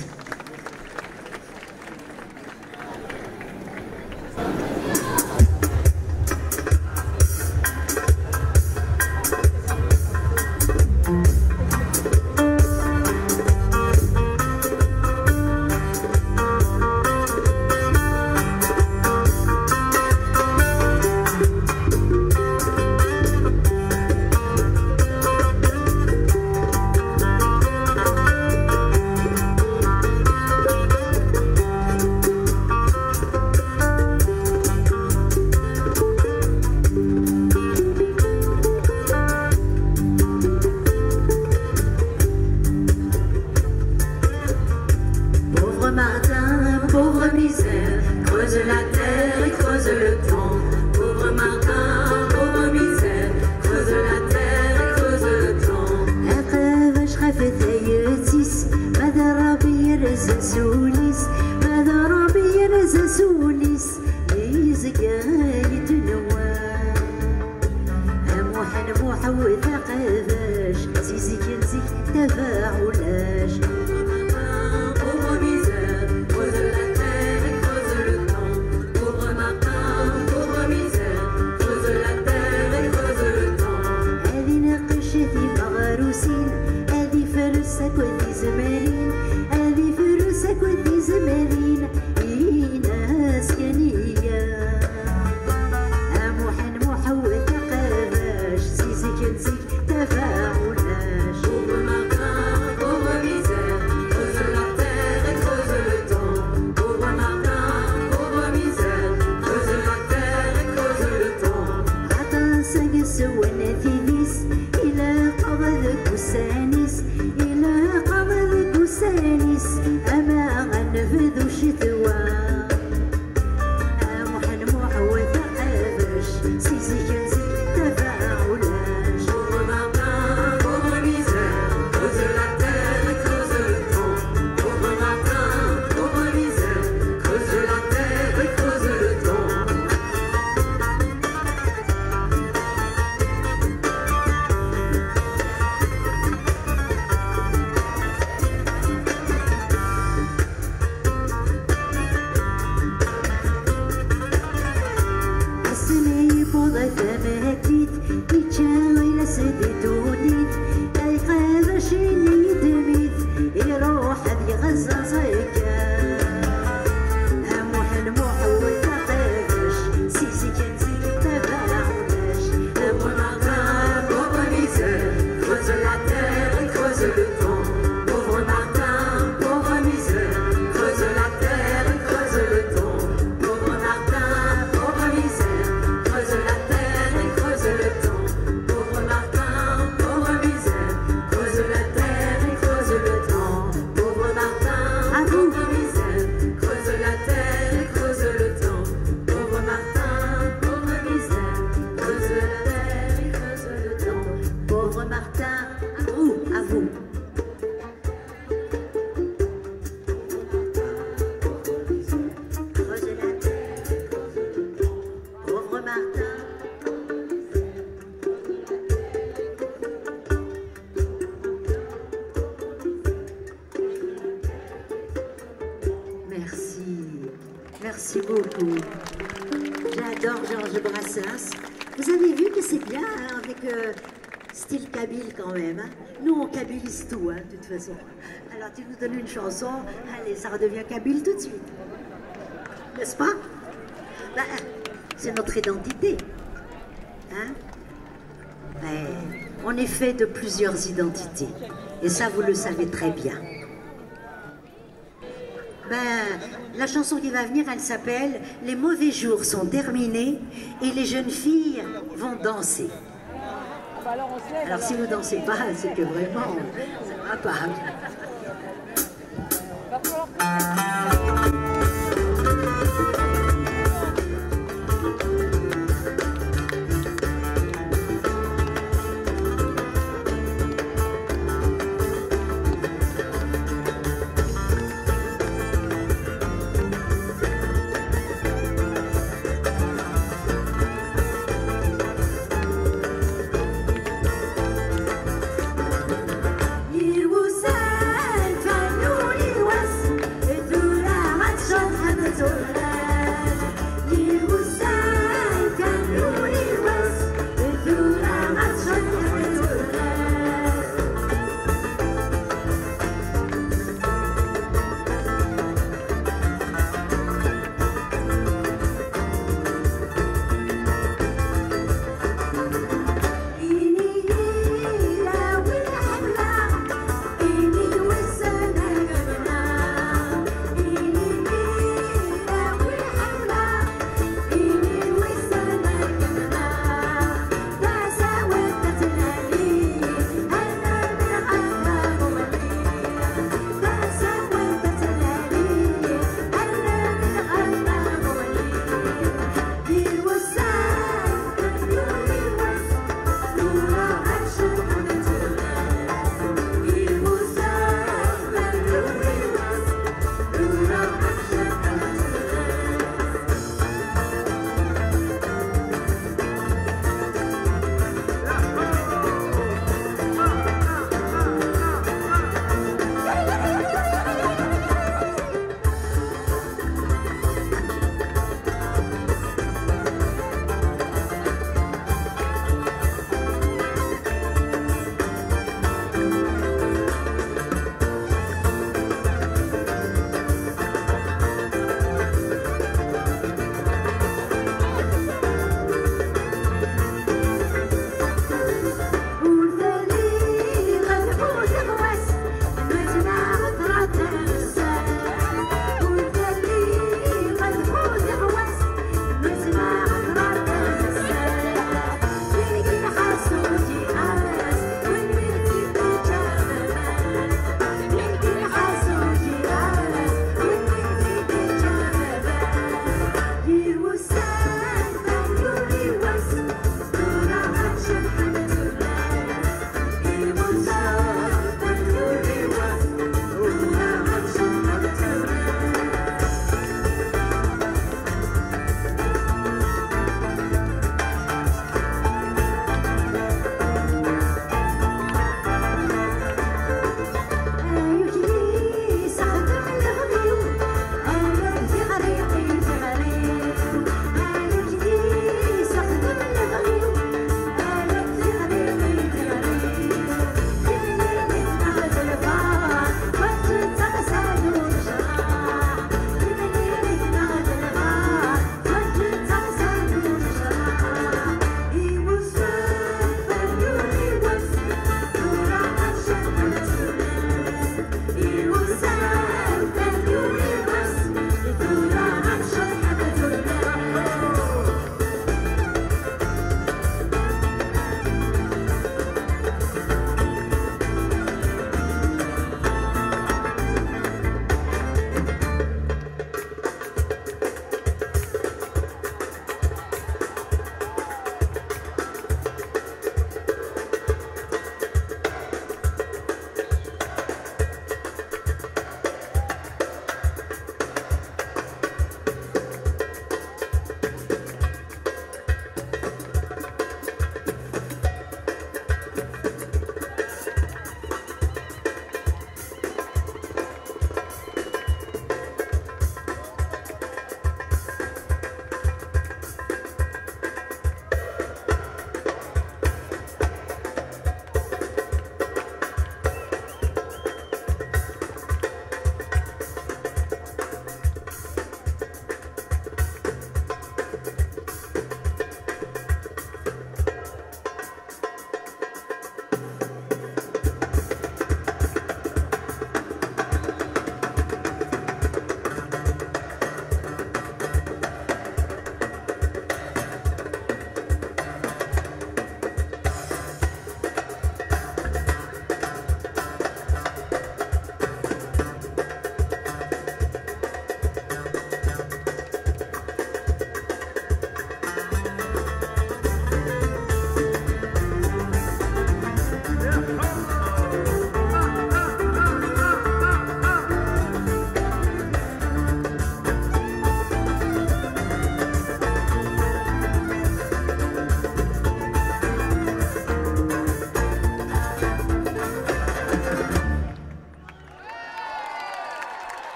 ضيفة ما هكيت يتشاوي لسدي دونيت يخاف شيني دميت يروح هذي غزة زيكا هموح الموح والتقاش سيسي كان زيك تباعوناش همو Martin, pauvre misère, creuse la terre et creuse le temps. Pauvre Martin, pauvre misère, creuse la terre et creuse le temps. Pauvre Martin, pauvre misère, creuse la terre et creuse le temps. Pauvre Martin, pauvre misère, creuse la terre et creuse le temps. Pauvre Martin, pauvre misère, creuse la terre et creuse le temps. Pauvre Martin, pauvre misère, creuse la terre et creuse le temps. Pauvre Martin, à vous, à vous. Creuse la terre, pauvre Martin. Merci, merci beaucoup. J'adore Georges Brassens. Vous avez vu que c'est bien hein, avec euh, style kabyle quand même. Hein. Nous on kabylise tout hein, de toute façon. Alors tu nous donnes une chanson, allez ça redevient kabyle tout de suite. N'est-ce pas? Ben, c'est notre identité. Hein? Ben, on est fait de plusieurs identités. Et ça vous le savez très bien. Ben, la chanson qui va venir, elle s'appelle « Les mauvais jours sont terminés et les jeunes filles vont danser ». Bah alors, on se lève, Alors si vous dansez pas, c'est que vraiment, ça va pas. Va falloir- يوسف فنون الوس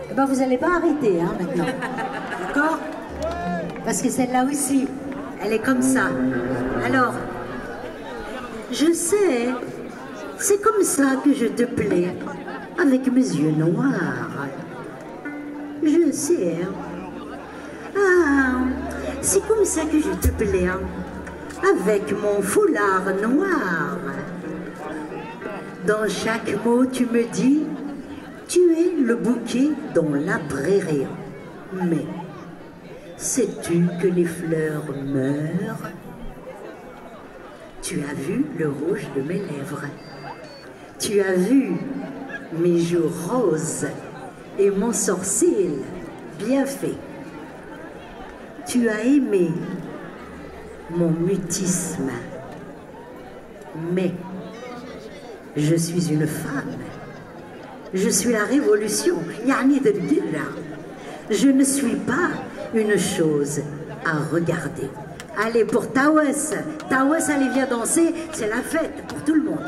Eh ben, vous n'allez pas arrêter, hein, maintenant. D'accord? Parce que celle-là aussi, elle est comme ça. Alors, je sais, c'est comme ça que je te plais, avec mes yeux noirs. Je sais. Ah, c'est comme ça que je te plais, hein, avec mon foulard noir. Dans chaque mot, tu me dis, tu es le bouquet dans la prairie. Mais sais-tu que les fleurs meurent? Tu as vu le rouge de mes lèvres. Tu as vu mes joues roses et mon sourcil bien fait. Tu as aimé mon mutisme. Mais je suis une femme. Je suis la révolution. Yani de Dira. Je ne suis pas une chose à regarder. Allez, pour Tawas. Tawas, allez, viens danser. C'est la fête pour tout le monde.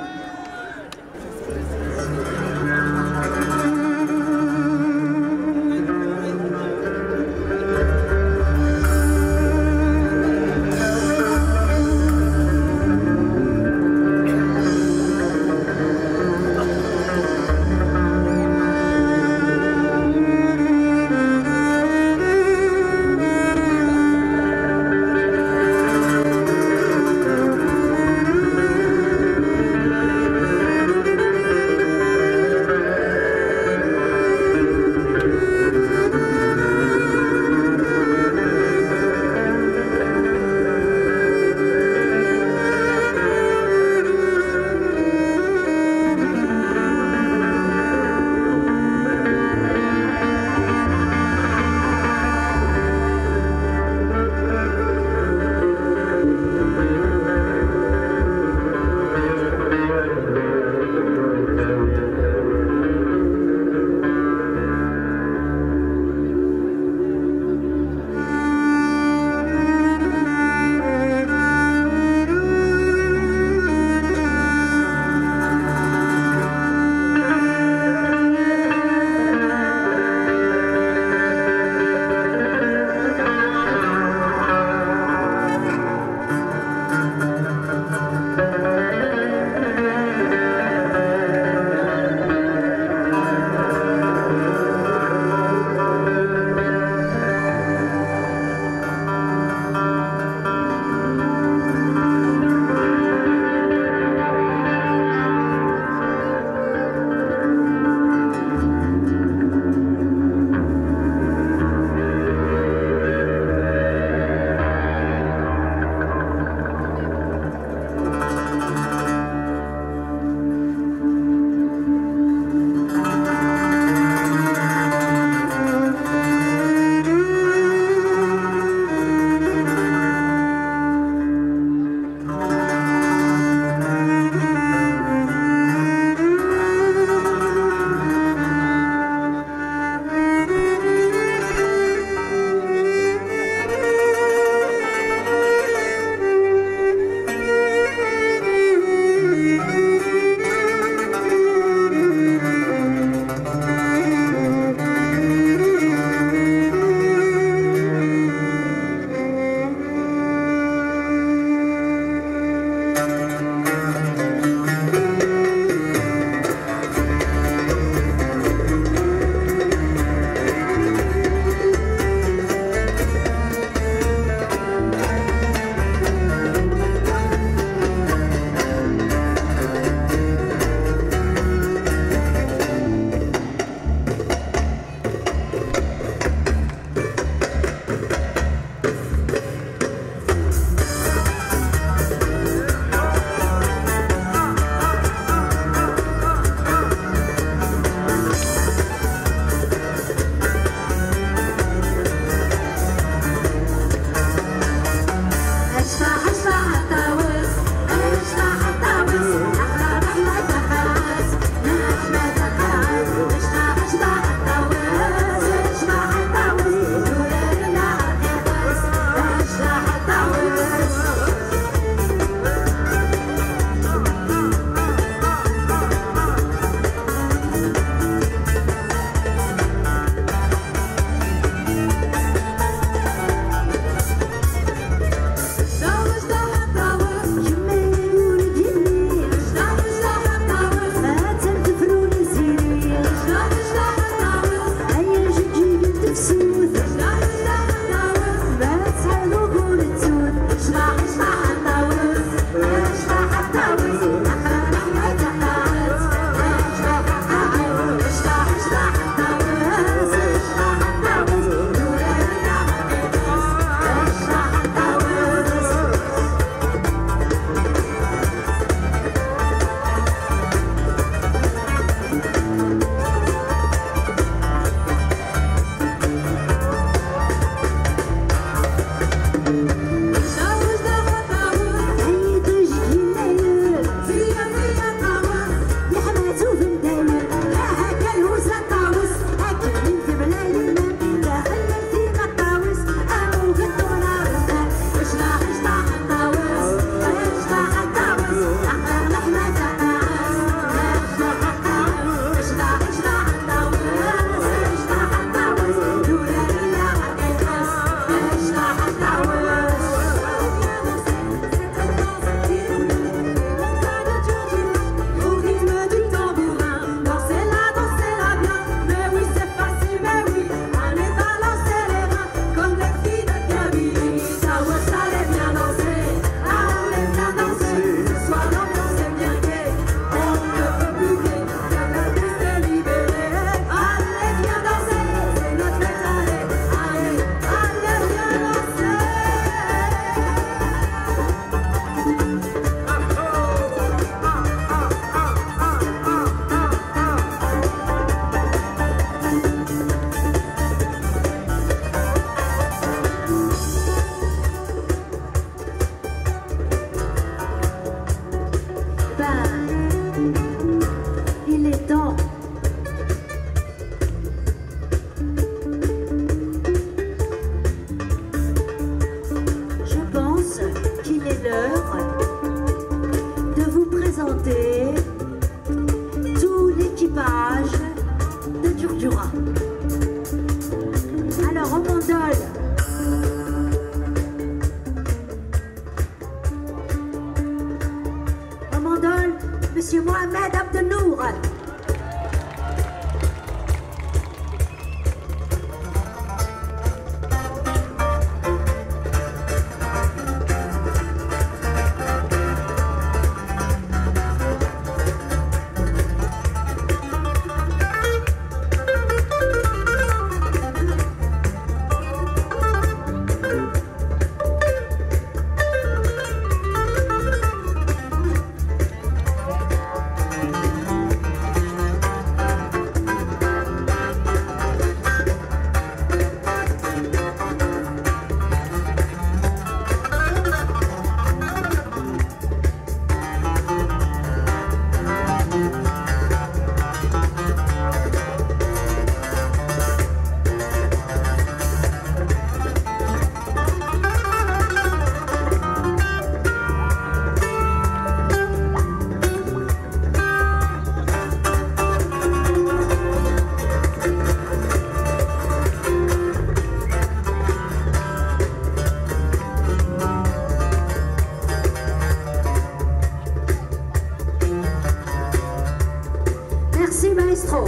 Bravo.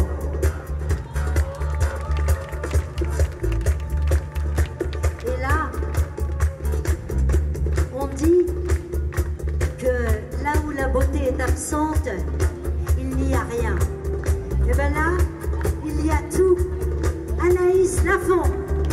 Et là, on dit que là où la beauté est absente, il n'y a rien. Et bien là, il y a tout. Anaïs Lafont.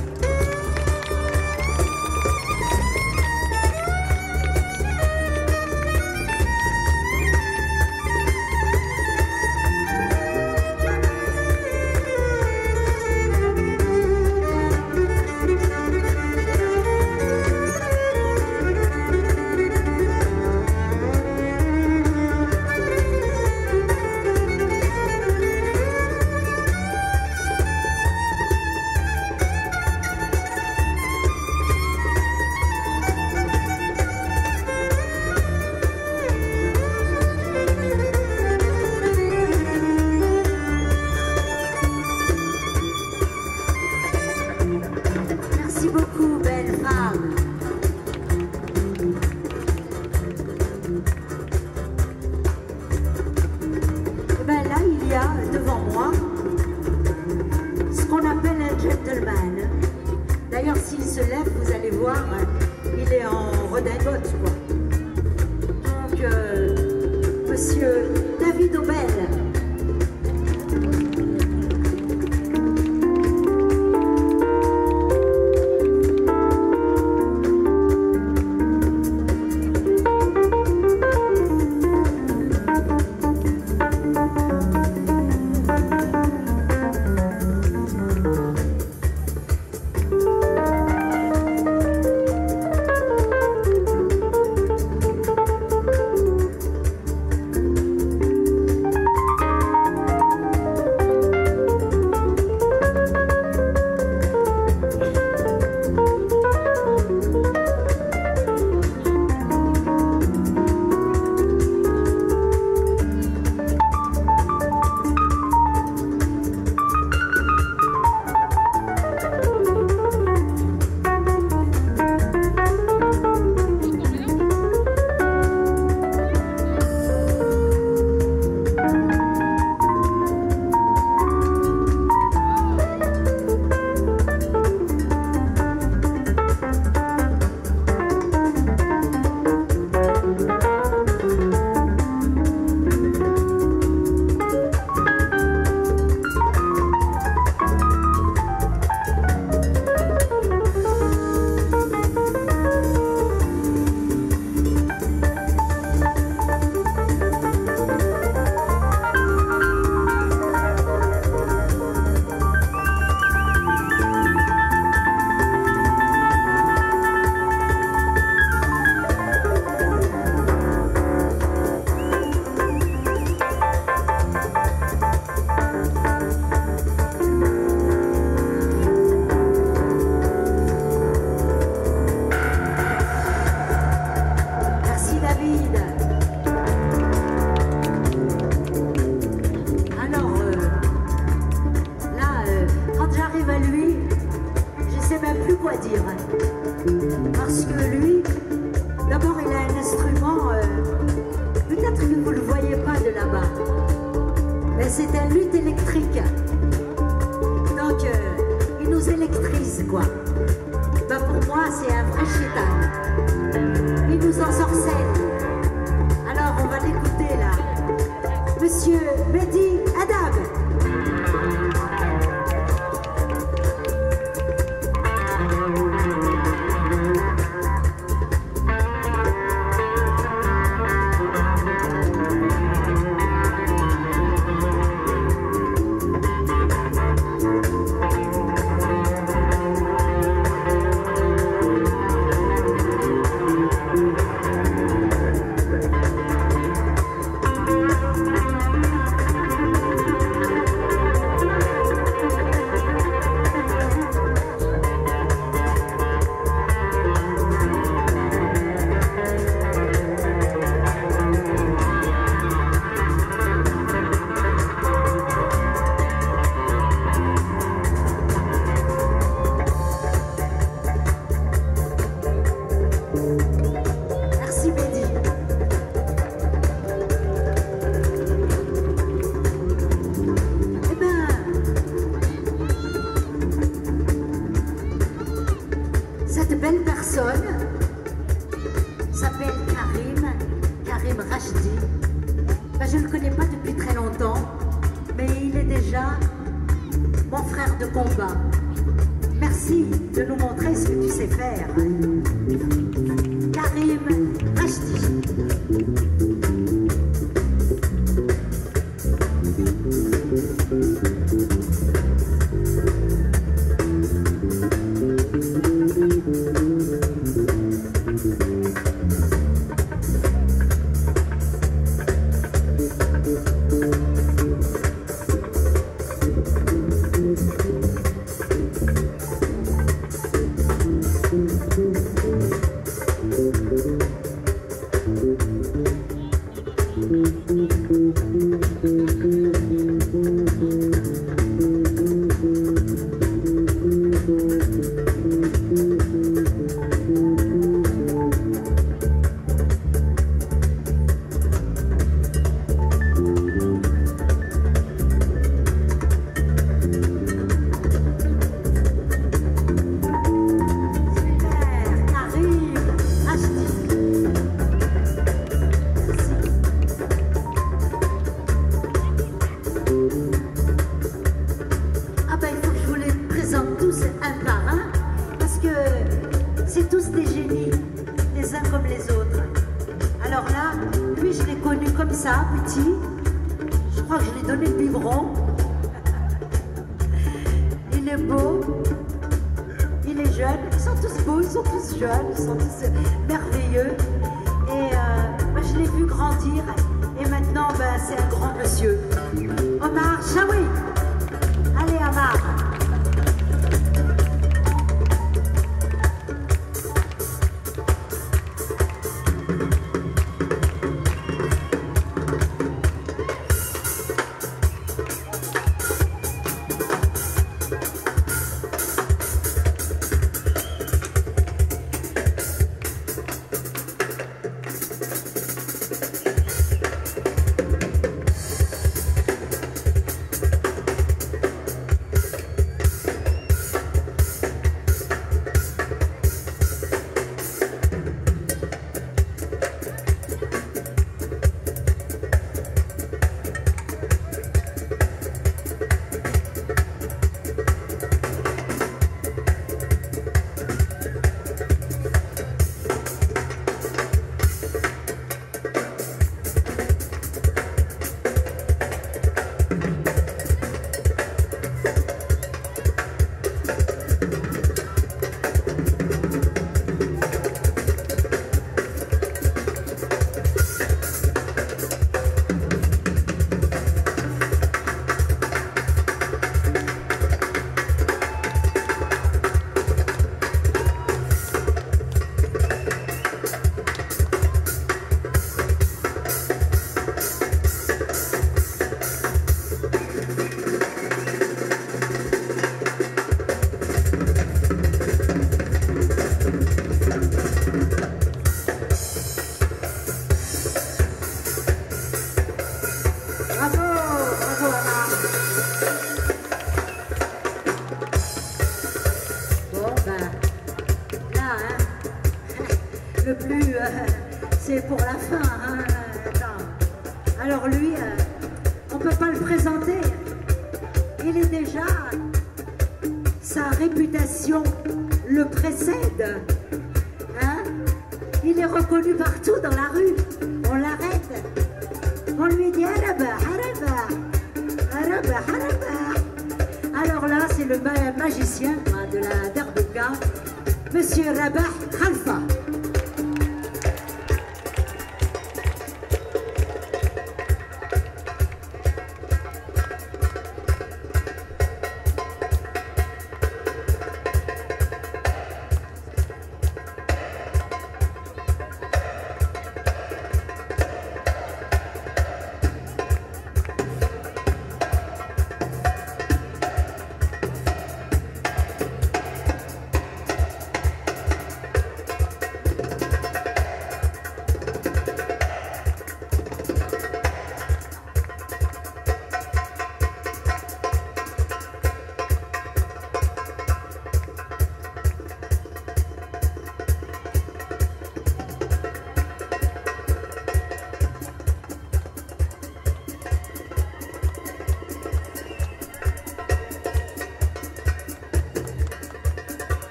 Merci beaucoup, belle femme. Et bien là, il y a devant moi ce qu'on appelle un gentleman. D'ailleurs, s'il se lève, vous allez voir, il est en redingote, quoi. Donc, euh, monsieur David Aubel. Dire parce que lui d'abord il a un instrument euh, peut-être que vous le voyez pas de là-bas mais c'est un luth électrique donc euh, il nous électrise quoi. Ben, pour moi c'est un vrai chétan, il nous ensorcelle. Alors on va l'écouter là, monsieur Mehdi Haddad. belle personne s'appelle Karim, Karim Rachdi. Ben, je ne le connais pas depuis très longtemps, mais il est déjà mon frère de combat. Merci de nous montrer ce que tu sais faire. Karim Rachdi.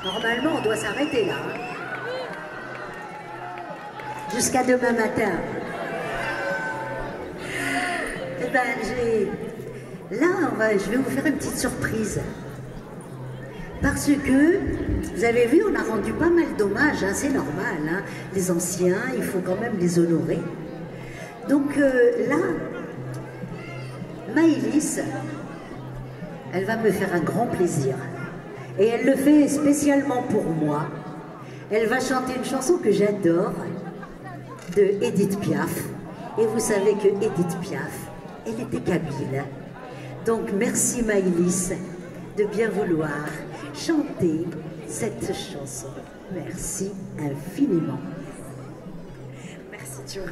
Normalement, on doit s'arrêter là. Hein. Jusqu'à demain matin. Eh ben, j'ai... Là, on va... je vais vous faire une petite surprise. Parce que, vous avez vu, on a rendu pas mal d'hommages, hein, c'est normal. Hein. Les anciens, il faut quand même les honorer. Donc euh, là, Maëlys, elle va me faire un grand plaisir. Et elle le fait spécialement pour moi. Elle va chanter une chanson que j'adore, de Edith Piaf. Et vous savez que Edith Piaf, elle était kabyle. Donc merci Maëlys de bien vouloir chanter cette chanson. Merci infiniment. Merci Tchora.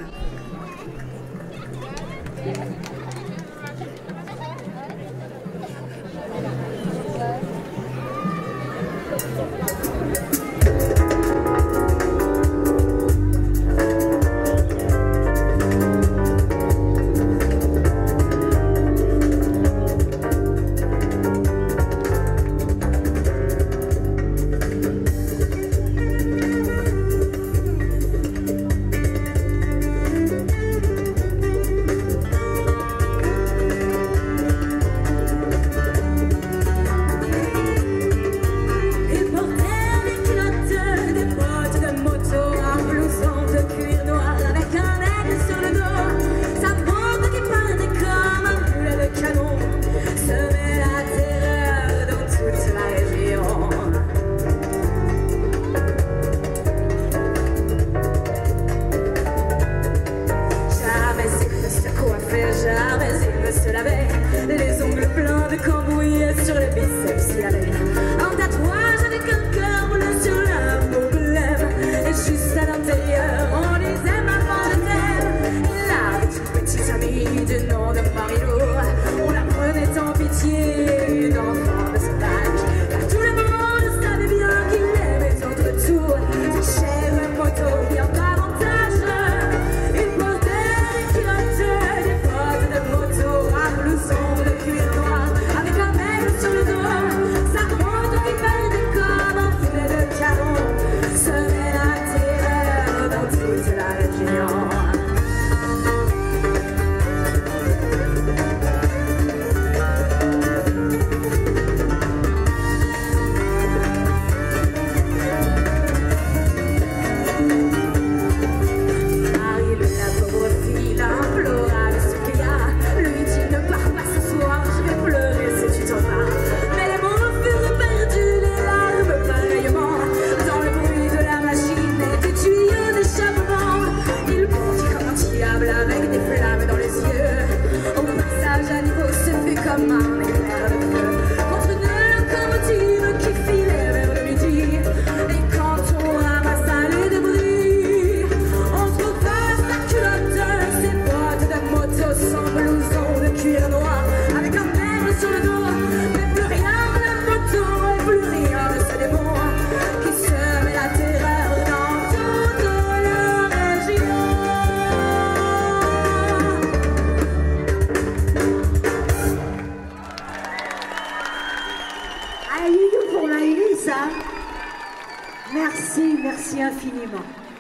Merci, merci infiniment.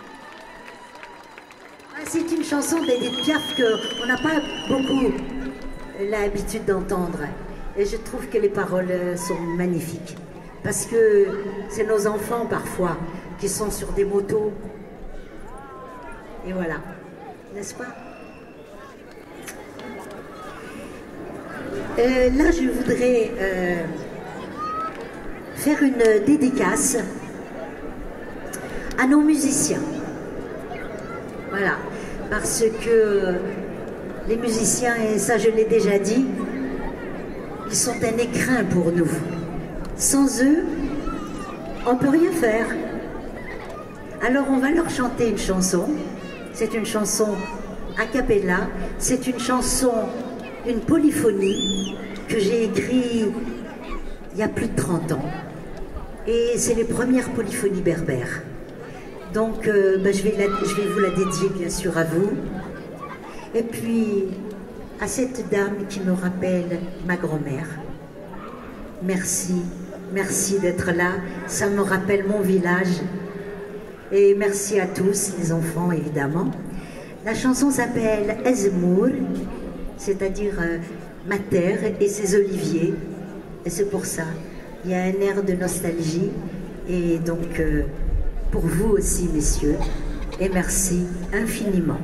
C'est une chanson d'Edith Piaf qu'on n'a pas beaucoup l'habitude d'entendre. Et je trouve que les paroles sont magnifiques. Parce que c'est nos enfants parfois qui sont sur des motos. Et voilà, n'est-ce pas? euh, Là, je voudrais euh, faire une dédicace à nos musiciens. Voilà, parce que les musiciens, et ça je l'ai déjà dit, ils sont un écrin pour nous. Sans eux, on ne peut rien faire. Alors on va leur chanter une chanson. C'est une chanson a cappella. C'est une chanson, une polyphonie que j'ai écrite il y a plus de trente ans. Et c'est les premières polyphonies berbères. Donc euh, ben, je, vais la, je vais vous la dédier bien sûr à vous. Et puis à cette dame qui me rappelle ma grand-mère. Merci merci d'être là. Ça me rappelle mon village. Et merci à tous, les enfants, évidemment. La chanson s'appelle Ezmour, c'est-à-dire euh, ma terre et ses oliviers. Et c'est pour ça. Il y a un air de nostalgie. Et donc, euh, pour vous aussi, messieurs. Et merci infiniment.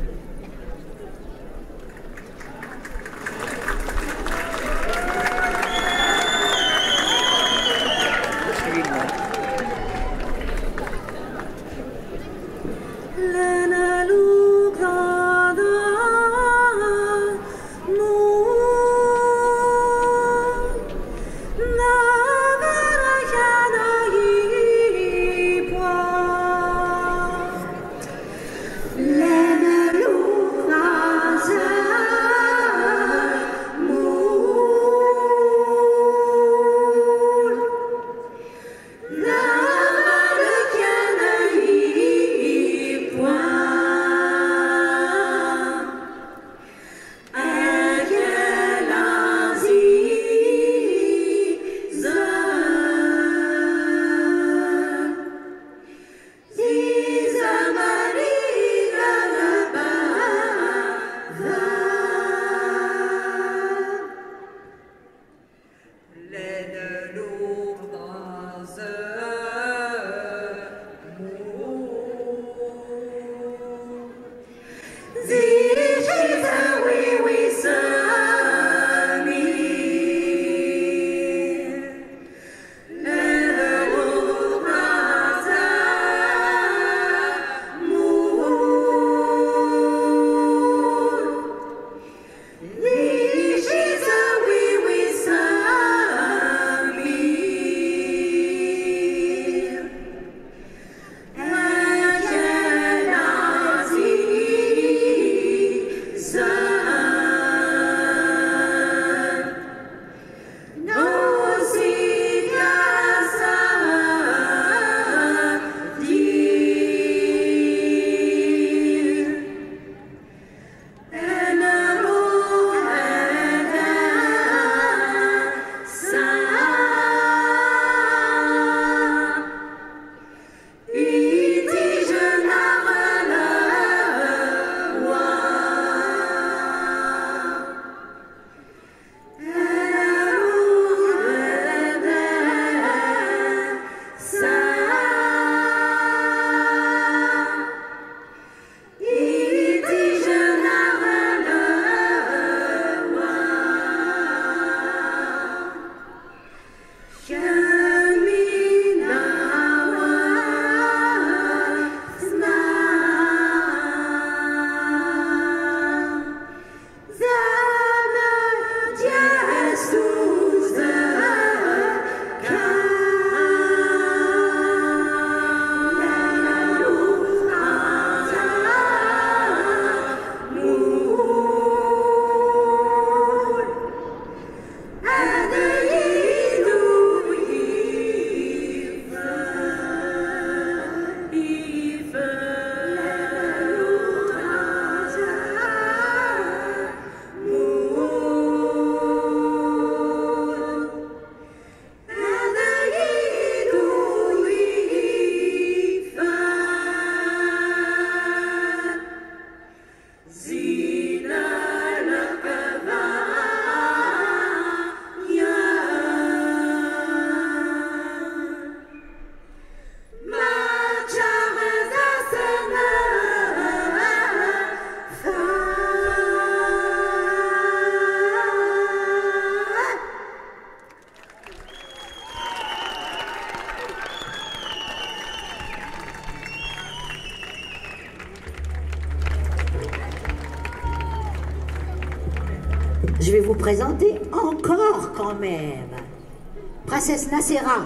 Je vais vous présenter encore quand même Princesse Nacera,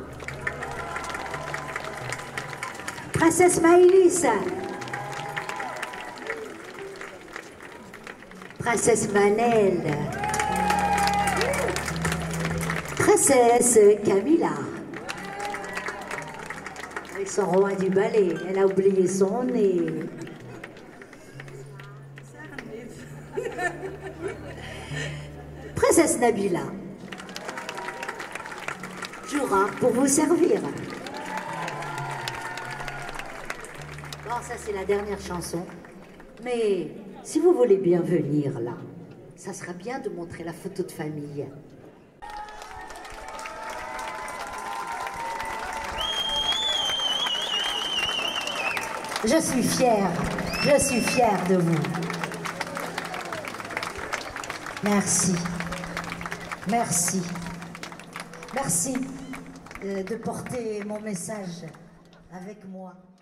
Princesse Maëlys, Princesse Manel, Princesse Camilla, avec son roi du ballet, elle a oublié son nez. Princesse Nabila, jouera pour vous servir. Bon, ça c'est la dernière chanson. Mais si vous voulez bien venir là, ça sera bien de montrer la photo de famille. Je suis fière, je suis fière de vous. Merci, merci, merci euh, de porter mon message avec moi.